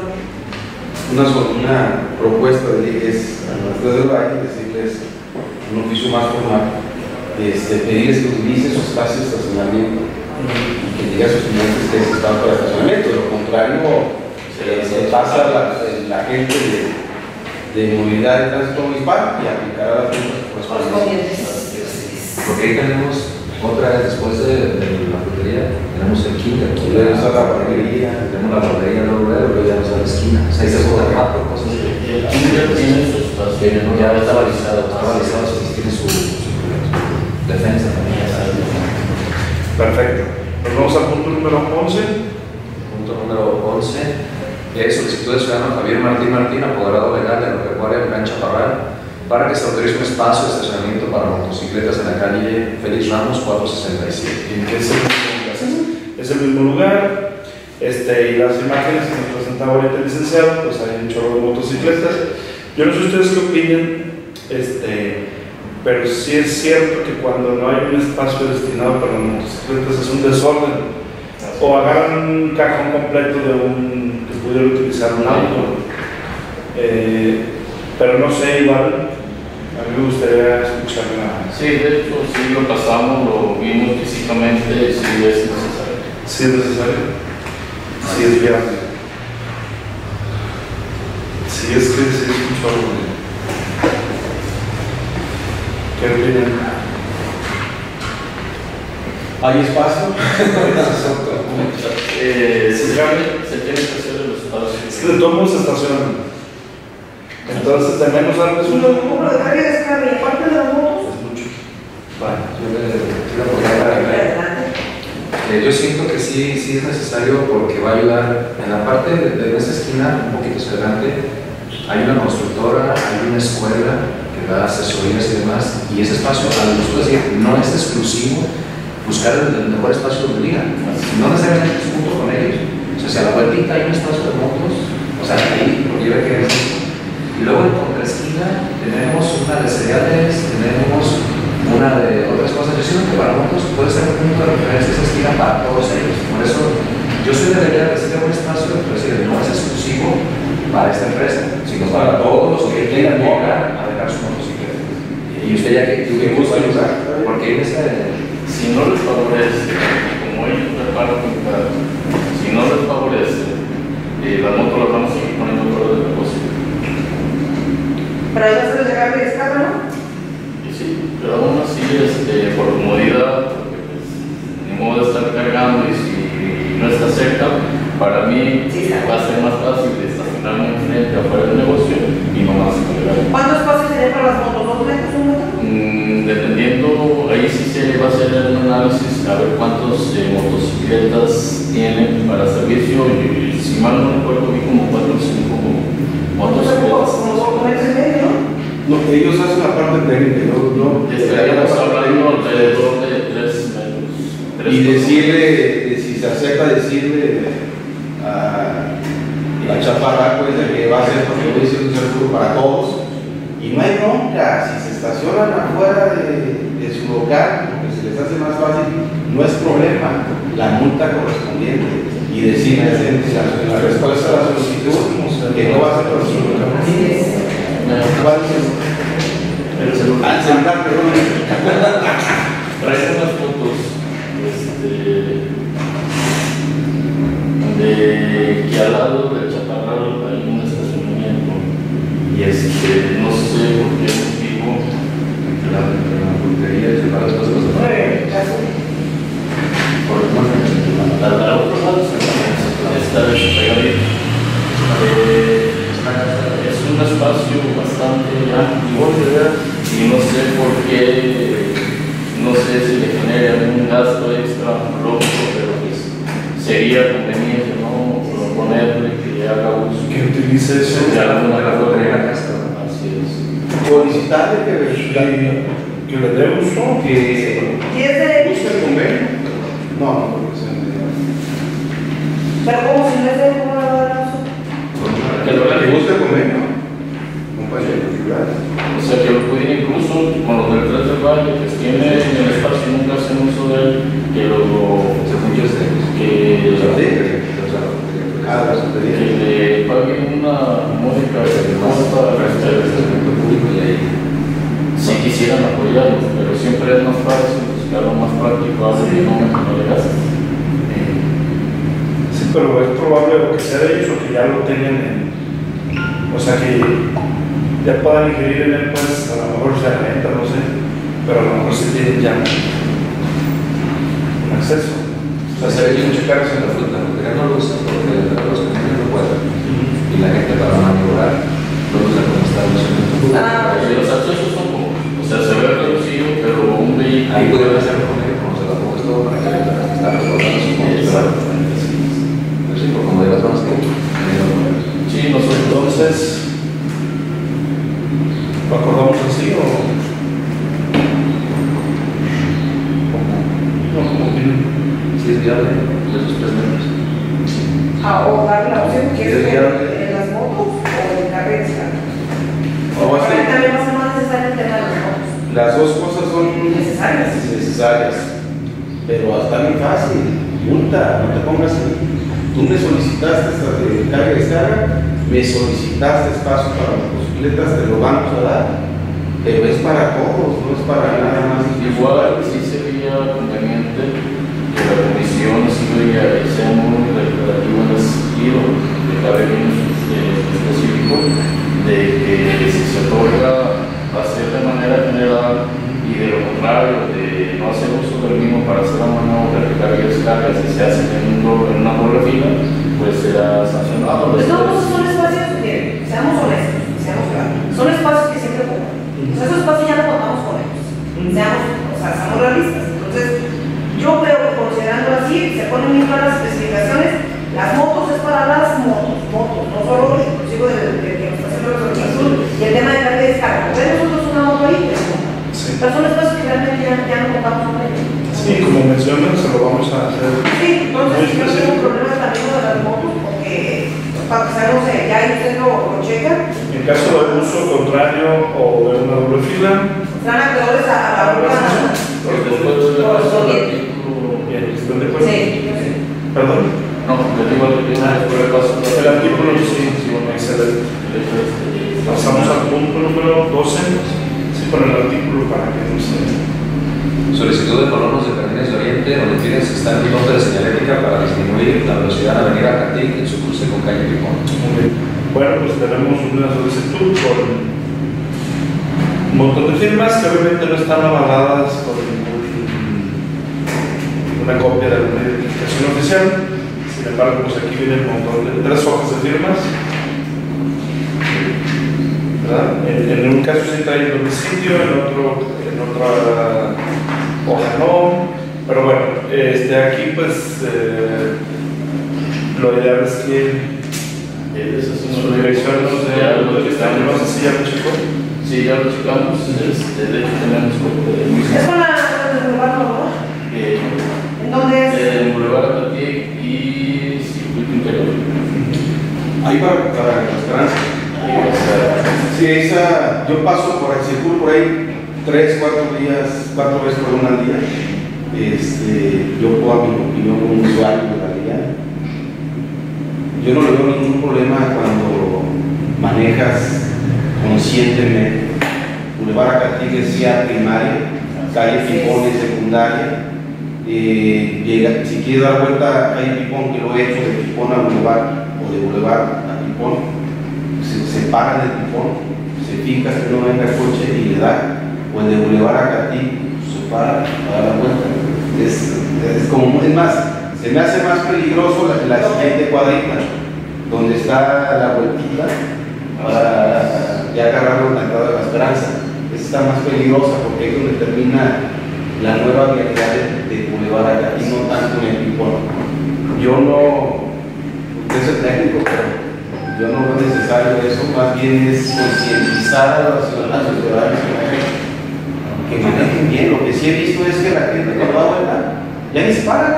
Una propuesta de ley es a las 3 del Valle decirles un oficio más formal, pedirles que utilicen su espacio de estacionamiento y que diga a sus clientes que es estado para estacionamiento. De lo contrario, se pasa la gente de movilidad de tránsito municipal y aplicará las multas correspondientes. Porque ahí tenemos Otra es después de la frutería, tenemos el kinder, Luego está la barbería. tenemos la barbería luego ya nos da la esquina. O sea, ahí se puede cuatro cosas. El kinder tiene su espacio, Ya está balizado, tiene su defensa también. Perfecto. Nos vamos al punto número 11. Punto número 11 es solicitud del ciudadano Javier Martín, apoderado legal de Agropecuaria Gran Chaparral, para que se autorice un espacio de estacionamiento para motocicletas en la calle Félix Ramos 467. Es el mismo lugar, y las imágenes que nos presentaba ahorita el licenciado, pues hay un chorro de motocicletas. Yo no sé ustedes qué opinan, pero sí es cierto que cuando no hay un espacio destinado para las motocicletas es un desorden. O agarran un cajón completo de un que pudiera utilizar un auto. Pero no sé, igual a mí me gustaría escuchar una. Sí, de hecho, sí lo pasamos, lo vimos físicamente, sí es necesario. Sí es necesario. Sí es viable. Sí es que sí es un chorro. ¿Qué opinan? ¿Hay espacio? Se tiene que hacer el espacio. Es que de todos modos se estacionan. Entonces tenemos antes ¿Y uno. los números de carga y descarga y aparte de los motos? Es mucho. Yo siento que sí es necesario porque va a ayudar en la parte de esa esquina, un poquito hacia adelante. Hay una constructora, hay una escuela que da asesorías y demás, y ese espacio, a nosotros decir, no es exclusivo buscar el mejor espacio donde digan, no necesariamente es junto con ellos. O sea, si a la vueltita hay un espacio de motos, o sea, ahí, porque yo veo que es eso. Y luego en contraesquina tenemos una de cereales, tenemos una de otras cosas. Yo siento que para motos puede ser un punto de referencia esa esquina para todos ellos. Por eso yo soy de la idea de hacer un espacio, es decir, no es exclusivo para esta empresa, sino para todos los que quieran llegar a dejar su motocicleta. Y usted ya que gusta ayudar, porque en ese... Si no les favorece, como ellos preparan un carro, si no les favorece, la moto la vamos a seguir poniendo fuera del negocio. Pero hay que hacer el carga y descarga, ¿no? Y sí, pero aún así, por comodidad, porque pues, ni modo de estar cargando y si no está cerca, para mí Sí, está. va a ser más fácil de estacionarme enfrente afuera del negocio y no más cargar. ¿Cuántos espacios serían para las motos? ¿2 metros, 1 metro? Dependiendo, ahí sí se va a hacer un análisis a ver cuántas motocicletas tienen para servicio y si mal no recuerdo vi como 4 o 5 motocicletas. Como 2 metros y medio, ¿no? No, ellos hacen la parte técnica, no. Estaríamos hablando alrededor de 3 metros. Y decirle, si se acepta decirle a la chaparra, pues de que va a ser, porque voy a decir un seguro para todos. Y no hay bronca, si se estacionan afuera de su local, porque se les hace más fácil, no es problema, la multa correspondiente. Y decir en la respuesta a la solicitud que no va a ser por su ¿Cuál es? El celular. Al celular, perdón. Traen unas fotos de que al lado del Chaparral hay un estacionamiento y no sé por qué motivo La frutería se para después de los por al otro lado está pegadito. Es un espacio bastante amplio y no sé por qué, no sé si le genera un gasto extra lógico, pero pues sería conveniente no proponerle que haga uso Que utilice eso. de alguna frutería en la casa. Así es. Solicitarle Que le dé uso. que ¿Y es de busque el convenio. No, porque se pero como si no es de cómo la va a dar uso? que busque el convenio. Compañero, O sea que lo pueden incluso con los del 3 del Valle, que tiene el espacio y nunca hacen uso de él, que que le paguen una módica cuota si quisieran apoyarlos, pero siempre es más fácil buscar lo más práctico, algo que no le gasten. Sí, pero es probable que sea de ellos o que ya lo tengan o sea que ya puedan ingerir en él, pues a lo mejor se renta, no sé, pero a lo mejor sí tienen ya. acceso. O sea, se ven muchos carros en la fruta, porque ya no lo usan, porque los camiones no pueden. Y la gente para maniobrar no usa como está los accesos son como, o sea, se ve reducido, pero un vehículo. Ahí pueden hacerlo con ellos, como se la pongas todo para que están resguardando su moto. Sí, por como de las zonas que. Sí, nosotros. Entonces, ¿lo acordamos así o.? No, como que. Sí, es viable, de esos 3 metros. O dar la opción que es en las motos o en carreras. O así. También va a ser más necesario el tema de las motos. Las dos cosas son Necesarias. pero hasta bien fácil. Multa, no te pongas ahí. Tú me solicitaste carga y descarga, me solicitaste espacio para motocicletas, te lo vamos a dar, pero es para todos, no es para nada más. Igual sí sería conveniente que la comisión sea muy relativa en el sentido de cada específico de que si se otorga va a ser de manera general y de lo contrario de no hacer uso del mismo para hacer la maniobra de carga y descarga si se hace en una doble fila, pues será sancionado. Pues no, son espacios, seamos honestos, seamos claros, son espacios que siempre ocupan. Esos espacios ya no contamos con ellos. Seamos realistas. Entonces, yo veo que considerando así, se ponen bien claras las especificaciones, las motos es para las motos, no solo inclusive de que nos está haciendo la solicitud, y el tema de carga y descarga. Pero nosotros una moto ahí, pero son espacios que realmente ya no contamos con ellos. Sí, como mencionan, se lo vamos a hacer. Sí, entonces yo tengo problemas también con las motos, porque para que no sé, ya ustedes lo checan. En caso de uso contrario o de una doble fila, están acreedores a la ruta. Bien, ¿están de acuerdo? Sí. ¿Perdón? No, le digo el paso. El artículo, sí, excelente. Pasamos al punto número 12. Sí, con el artículo para que no se. Solicitud de colonos de Jardines de Oriente, donde piden que está en corte de señalética para disminuir la velocidad en Avenida Catic en su cruce con calle Pipón. Bueno, pues tenemos una solicitud con un montón de firmas que obviamente no están avaladas por una copia de una identificación oficial. Sin embargo, pues aquí viene un montón de 3 hojas de firmas. ¿Verdad? En un caso sí trae el domicilio, en otra hoja no. Pero bueno, aquí pues lo ideal es que su dirección no sea lo que está en. No sé si ya lo checó. Sí, ya lo checamos. De hecho, tenemos Es con la Boulevard, ¿no? ¿En dónde es? En Boulevard Catic y Circuito Interior. Ahí para las Esperanza. Sí, yo paso por el circuito por ahí 3, 4 días, 4 veces por un día. Yo puedo dar mi opinión como usuario de la vía. Yo no le veo ningún problema cuando manejas conscientemente. Boulevard Catic es vía primaria, calle Pipón es secundaria. Si quieres dar vuelta a calle Pipón, que lo he hecho de Pipón a Boulevard o de Boulevard a Pipón, se para del Pipón, se fija que no venga el coche y le da, o el de Boulevard a Catic se para a dar la vuelta. Es más, se me hace más peligroso la siguiente cuadrita, donde está la vueltita para ya agarrar la entrada de la Esperanza. Esa está más peligrosa porque es donde termina la nueva vialidad de Boulevard a Catic, no tanto en el Pipón. Yo no, usted es el técnico, pero yo no veo necesario eso, más bien es concientizar a los ciudadanos que manejen bien. Lo que sí he visto es que la gente cuando va a vuelta ya ni se para.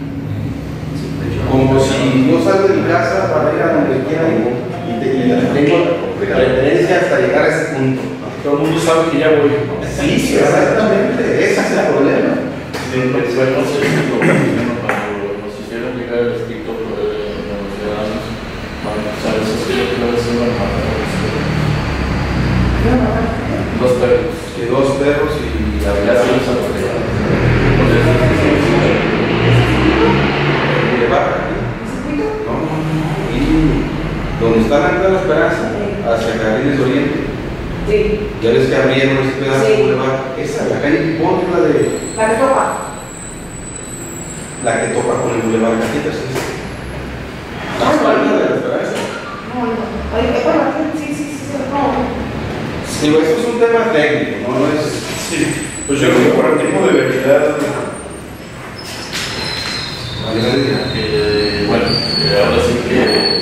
Como si yo salgo de mi casa para ir a donde quiera y tengo preferencia hasta llegar a ese punto. Todo el mundo sabe que ya voy. Sí, exactamente, ese es el problema. Cuando nos hicieron llegar el escrito de los ciudadanos, ¿sabes? Dos perros. Que 2 perros y la Ya se los aprovecharon. Y donde está la entrada de la Esperanza, hacia Jardines de Oriente. Sí. Ya ves que abrieron ese pedazo Sí. de boulevard. Esa, la calle Pipón es la de. La que topa. la que topa con el Boulevard Cajitas. No, digo, esto es un tema técnico, no es. Sí, pues yo creo que por el tipo de velocidad. Bueno, ahora sí que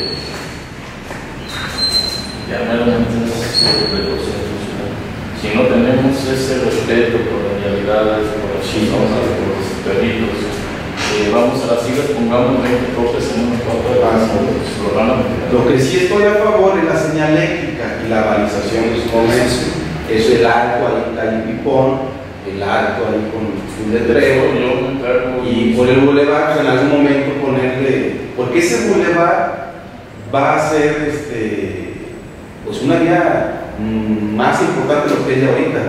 ya meramente es retroceso. Si no tenemos ese respeto por las realidades, por las personas, por los perritos, vamos a las siglas, pongamos 20 topes en una pauta de lo que sí estoy a favor es la señalética y la balización de su comercio. Es el arco ahí, calle Pipón, el arco ahí con un letrero, y por el bulevar en algún momento ponerle, porque ese bulevar va a ser pues una vía más importante de lo que es de ahorita.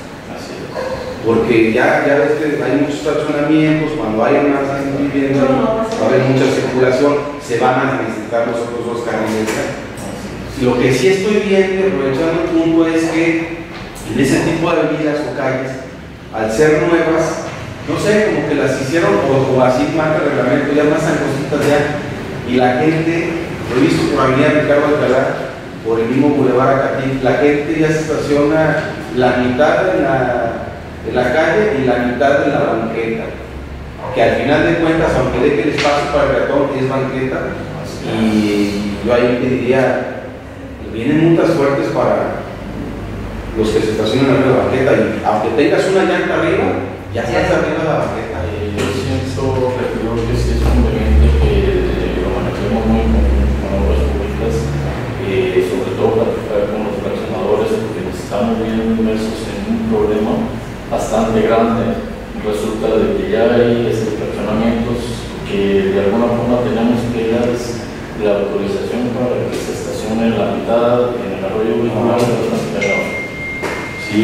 Porque ya ves que hay muchos fraccionamientos, cuando haya más gente viviendo, va a haber mucha circulación, se van a necesitar los otros dos carriles. Lo que sí estoy viendo, aprovechando el punto, es que en ese tipo de avenidas o calles, al ser nuevas, no sé, como que las hicieron o así marca el reglamento, ya más angostitas ya, y la gente, lo he visto por Avenida Ricardo Alcalá, por el mismo Boulevard Acatín, la gente ya se estaciona la mitad en la calle y la mitad de la banqueta, que al final de cuentas, aunque deje el espacio para el peatón, es banqueta, y yo ahí pediría, vienen multas fuertes para los que se estacionan arriba de la banqueta, y aunque tengas una llanta arriba, ya estás arriba de la banqueta. Yo siento, creo que sí es conveniente que lo manejemos muy con obras públicas, sobre todo para tratar con los fraccionadores, porque estamos bien inmersos en un problema bastante grande. Resulta de que ya hay fraccionamientos que de alguna forma tenemos que darles la autorización para que se estacione en la mitad, en el arroyo vehicular de la Santiago. Sí,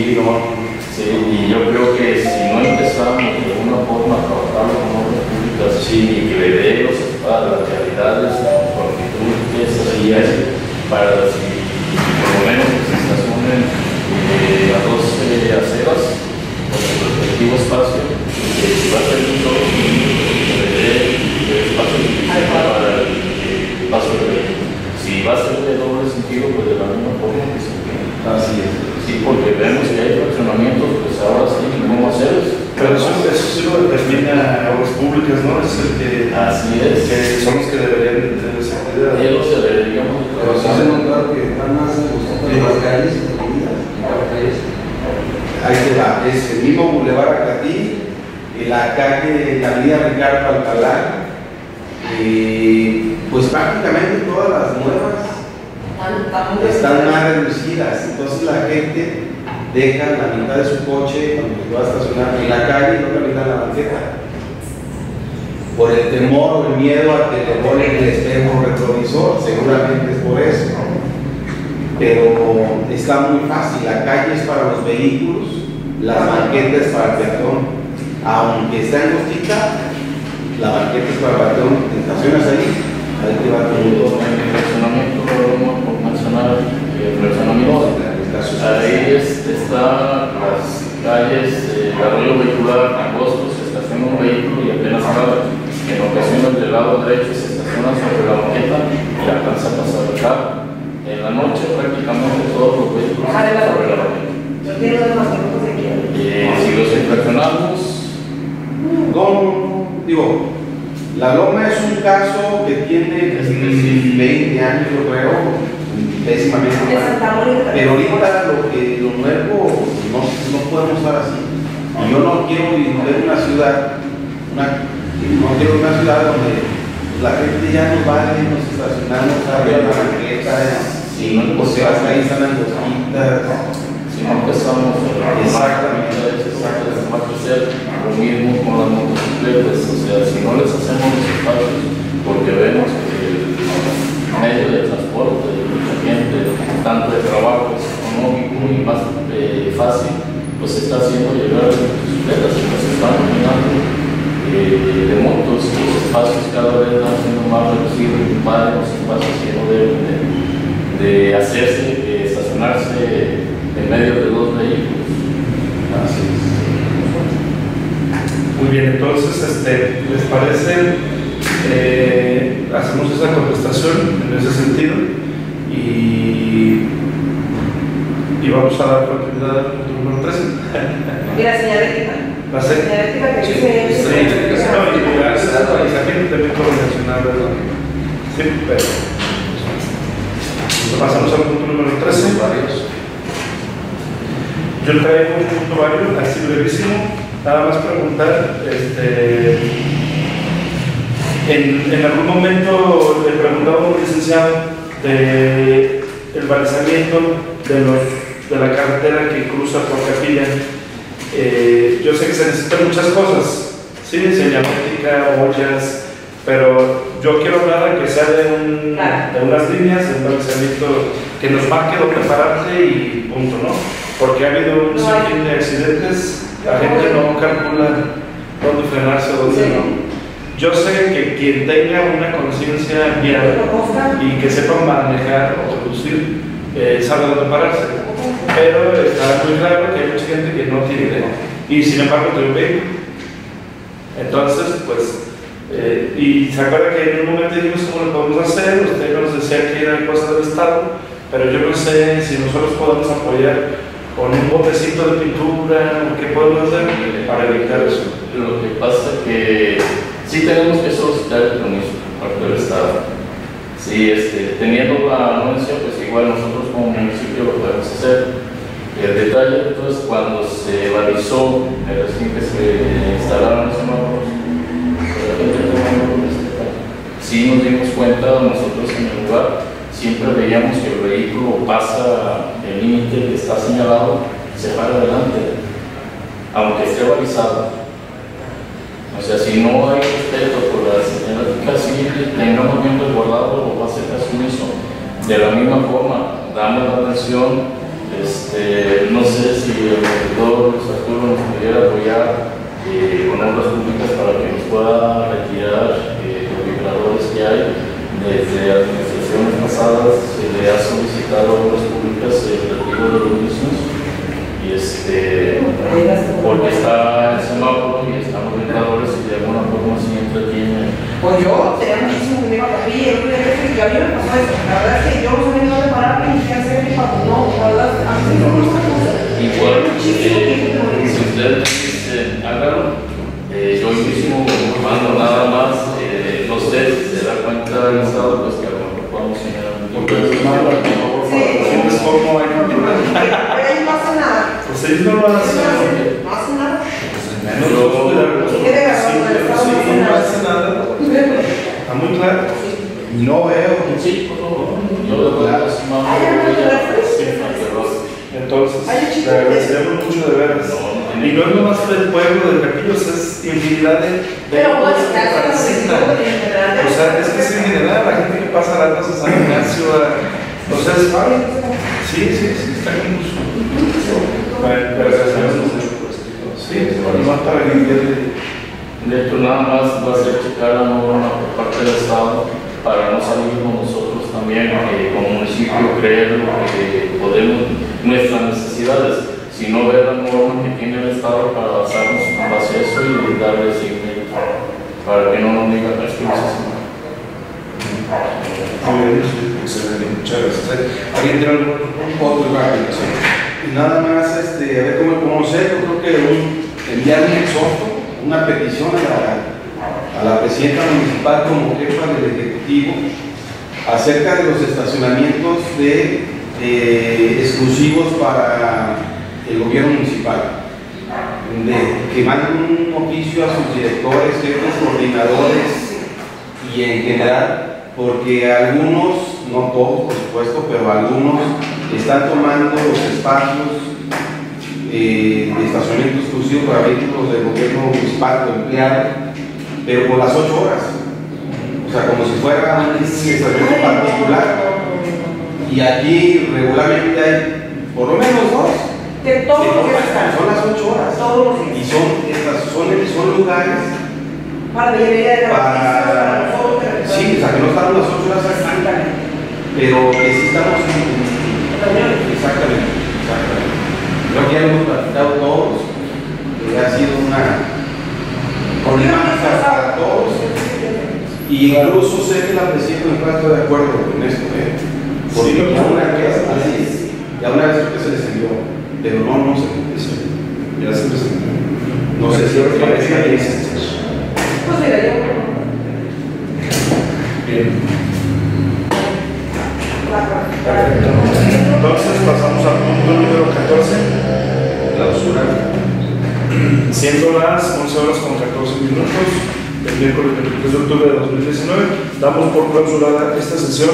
y yo creo que si no empezamos de alguna forma a trabajar con obras públicas, y que le dé las realidades, por actitud, para si por lo menos que se estacionen a 12 aceras, con el respectivo espacio, si va a ser un solo espacio para el paso de vehículos. Si va a ser de doble sentido, pues de la misma forma que se entiende. Así es. Sí, porque vemos que hay fraccionamientos, pues ahora sí, ¿cómo hacer? Pero eso sí lo determina obras públicas, ¿no? Es el que, así es. Que son los que deberían tener esa actividad. Ellos deberíamos. Pero sí se nota que están más en las calles y avenidas. Ahí se va, es el mismo Boulevard Acatí, la calle, la avenida Ricardo Alcalá, pues prácticamente todas las nuevas están más reducidas, entonces la gente deja la mitad de su coche cuando se va a estacionar en la calle y la otra mitad en la banqueta, por el temor o el miedo a que le ponen el espejo retrovisor, seguramente es por eso. Pero está muy fácil, la calle es para los vehículos, las banquetas para el peatón, aunque está angostita, la banqueta es para el peatón, te estacionas ahí te va todo el fraccionamiento, por mencionar el fraccionamiento, ahí están las calles, el arroyo vehicular angosto, se estaciona un vehículo y apenas cabe. En ocasiones del lado derecho se estaciona sobre la banqueta y alcanza a pasar el carro. En la noche prácticamente todos los vehículos sobre la banqueta. Si los infraccionamos, la Loma es un caso que tiene 20 años, yo creo, pésimamente mal. Pero ahorita lo nuevo no podemos estar así. Y yo no quiero vivir en una ciudad, donde la gente ya nos vale, nos estacionamos arriba de la banqueta, porque las calles están angostitas. Si no empezamos exactamente lo mismo con las motocicletas, o sea, si no les hacemos los espacios, porque vemos que el medio de transporte de mucha gente, tanto de trabajo económico y más fácil, pues se está haciendo llegar las motocicletas y pues se están llenando de motos, y los espacios cada vez van siendo más reducidos, más los espacios que no deben de hacerse, estacionarse en medio de dos vehículos. Así es. Muy bien, entonces, ¿les parece? Hacemos esa contestación en ese sentido y vamos a dar continuidad al punto número 13. Mira, señalética. ¿La sé? Señalética que Sí, dice. sí, sí, pero pasamos al punto número 13. Yo traigo un punto válido, así brevísimo. Nada más preguntar, en algún momento le preguntaba a un licenciado del balizamiento de la carretera que cruza por Capilla. Yo sé que se necesitan muchas cosas, sí, señalética, ollas, pero yo quiero hablar de que sea de unas líneas, de un balizamiento que nos marque dónde pararse y punto, ¿no? Porque ha habido un sinfín de accidentes, la gente no calcula dónde frenarse, dónde no. Yo sé que quien tenga una conciencia vial y que sepa manejar o conducir, sabe dónde pararse. Pero está muy claro que hay mucha gente que no tiene idea. Y sin embargo, tiene un vehículo. Entonces, pues, y se acuerda que en un momento dijimos cómo lo podemos hacer, usted nos decía que era cosa del Estado, pero yo no sé si nosotros podemos apoyar con un botecito de pintura, ¿qué podemos hacer para evitar eso? Lo que pasa es que sí tenemos que solicitar el permiso por parte del Estado. Sí, teniendo la anuencia, pues igual nosotros como municipio lo podemos hacer. El detalle, entonces, cuando se balizó, recién que se instalaron los semáforos, sí nos dimos cuenta nosotros en el lugar, siempre veíamos que el vehículo pasa el límite que está señalado, se para adelante, aunque esté balizado. O sea, si no hay respeto por la señalética, sí tengamos bien resguardado o va a ser caso omiso. De la misma forma, damos la atención. No sé si el doctor Luis Arturo nos pudiera apoyar con obras públicas para que nos pueda retirar los vibradores que hay. Desde administraciones pasadas se le ha solicitado a obras públicas el retiro de los mismos. Porque está el semáforo y están los vibradores y de alguna forma se entretiene. Pues yo tenía muchísimo que me iba a Capilla, y a mí me pasó eso. La verdad es que yo no sabía dónde pararme ni qué hacer ni para no, la verdad, a mí no me gusta cosa. Igual, si ustedes dicen, hágalo, yo mismo, mando nada más, no sé si se da cuenta del Estado, pues que a lo mejor podemos señalar un poco de eso. ¿Sientes cómo hay que Ahí no hace nada. pues ellos no lo hacen. No hace nada. No hace nada. Está muy claro. No veo. Sí, por favor. Yo de verdad, Entonces, le agradecemos mucho de veras. Y no es nomás del pueblo de Capillos, es infinidad de. Pero pues, que participan. O sea, es que es en general, la gente que pasa las cosas a San Ignacio, o sea, es padre. Sí, está con gusto. Sí, nomás para limpiarle. De hecho, nada más va a ser checar la norma por parte del Estado para no salirnos nosotros también como municipio creer lo que podemos, nuestras necesidades, sino ver la norma que tiene el Estado para basarnos en base a eso y darle seguimiento para que no nos digan las cosas. Muy bien, excelente, muchas gracias. ¿Alguien tiene algún otro rápido? Y nada más, a ver cómo conocer, yo creo que enviar un exhorto, una petición a la presidenta municipal como jefa del Ejecutivo acerca de los estacionamientos exclusivos para el gobierno municipal, que manden un oficio a sus directores, jefes, coordinadores y en general, porque algunos, no todos por supuesto, pero algunos están tomando los espacios de estacionamiento exclusivo para vehículos del gobierno municipal o empleado, pero por las 8 horas, o sea, como si fuera un estacionamiento particular. Y aquí regularmente hay por lo menos 2 De todos los días son las 8 horas todos los días. y son lugares Para llegar para sí, o sea, que no están las 8 horas aquí, pero que sí estamos exactamente. Creo que ya lo hemos platicado todos, ha sido una problemática para todos. Y incluso sé que la presidenta no está de acuerdo con esto, porque Sí, ya una vez, así, ya una vez que se les envió, pero no se empezó. Ya se presentó. No sé si parece ahí. Pues mira, yo. Bien. Entonces pasamos al punto número 14. Clausura. Siendo las 11 horas con 14 minutos del miércoles 23 de octubre de 2019, damos por clausurada esta sesión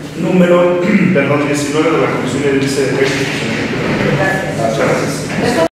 número 19 de la Comisión Edilicia de Caja y Funcionamiento. Muchas gracias.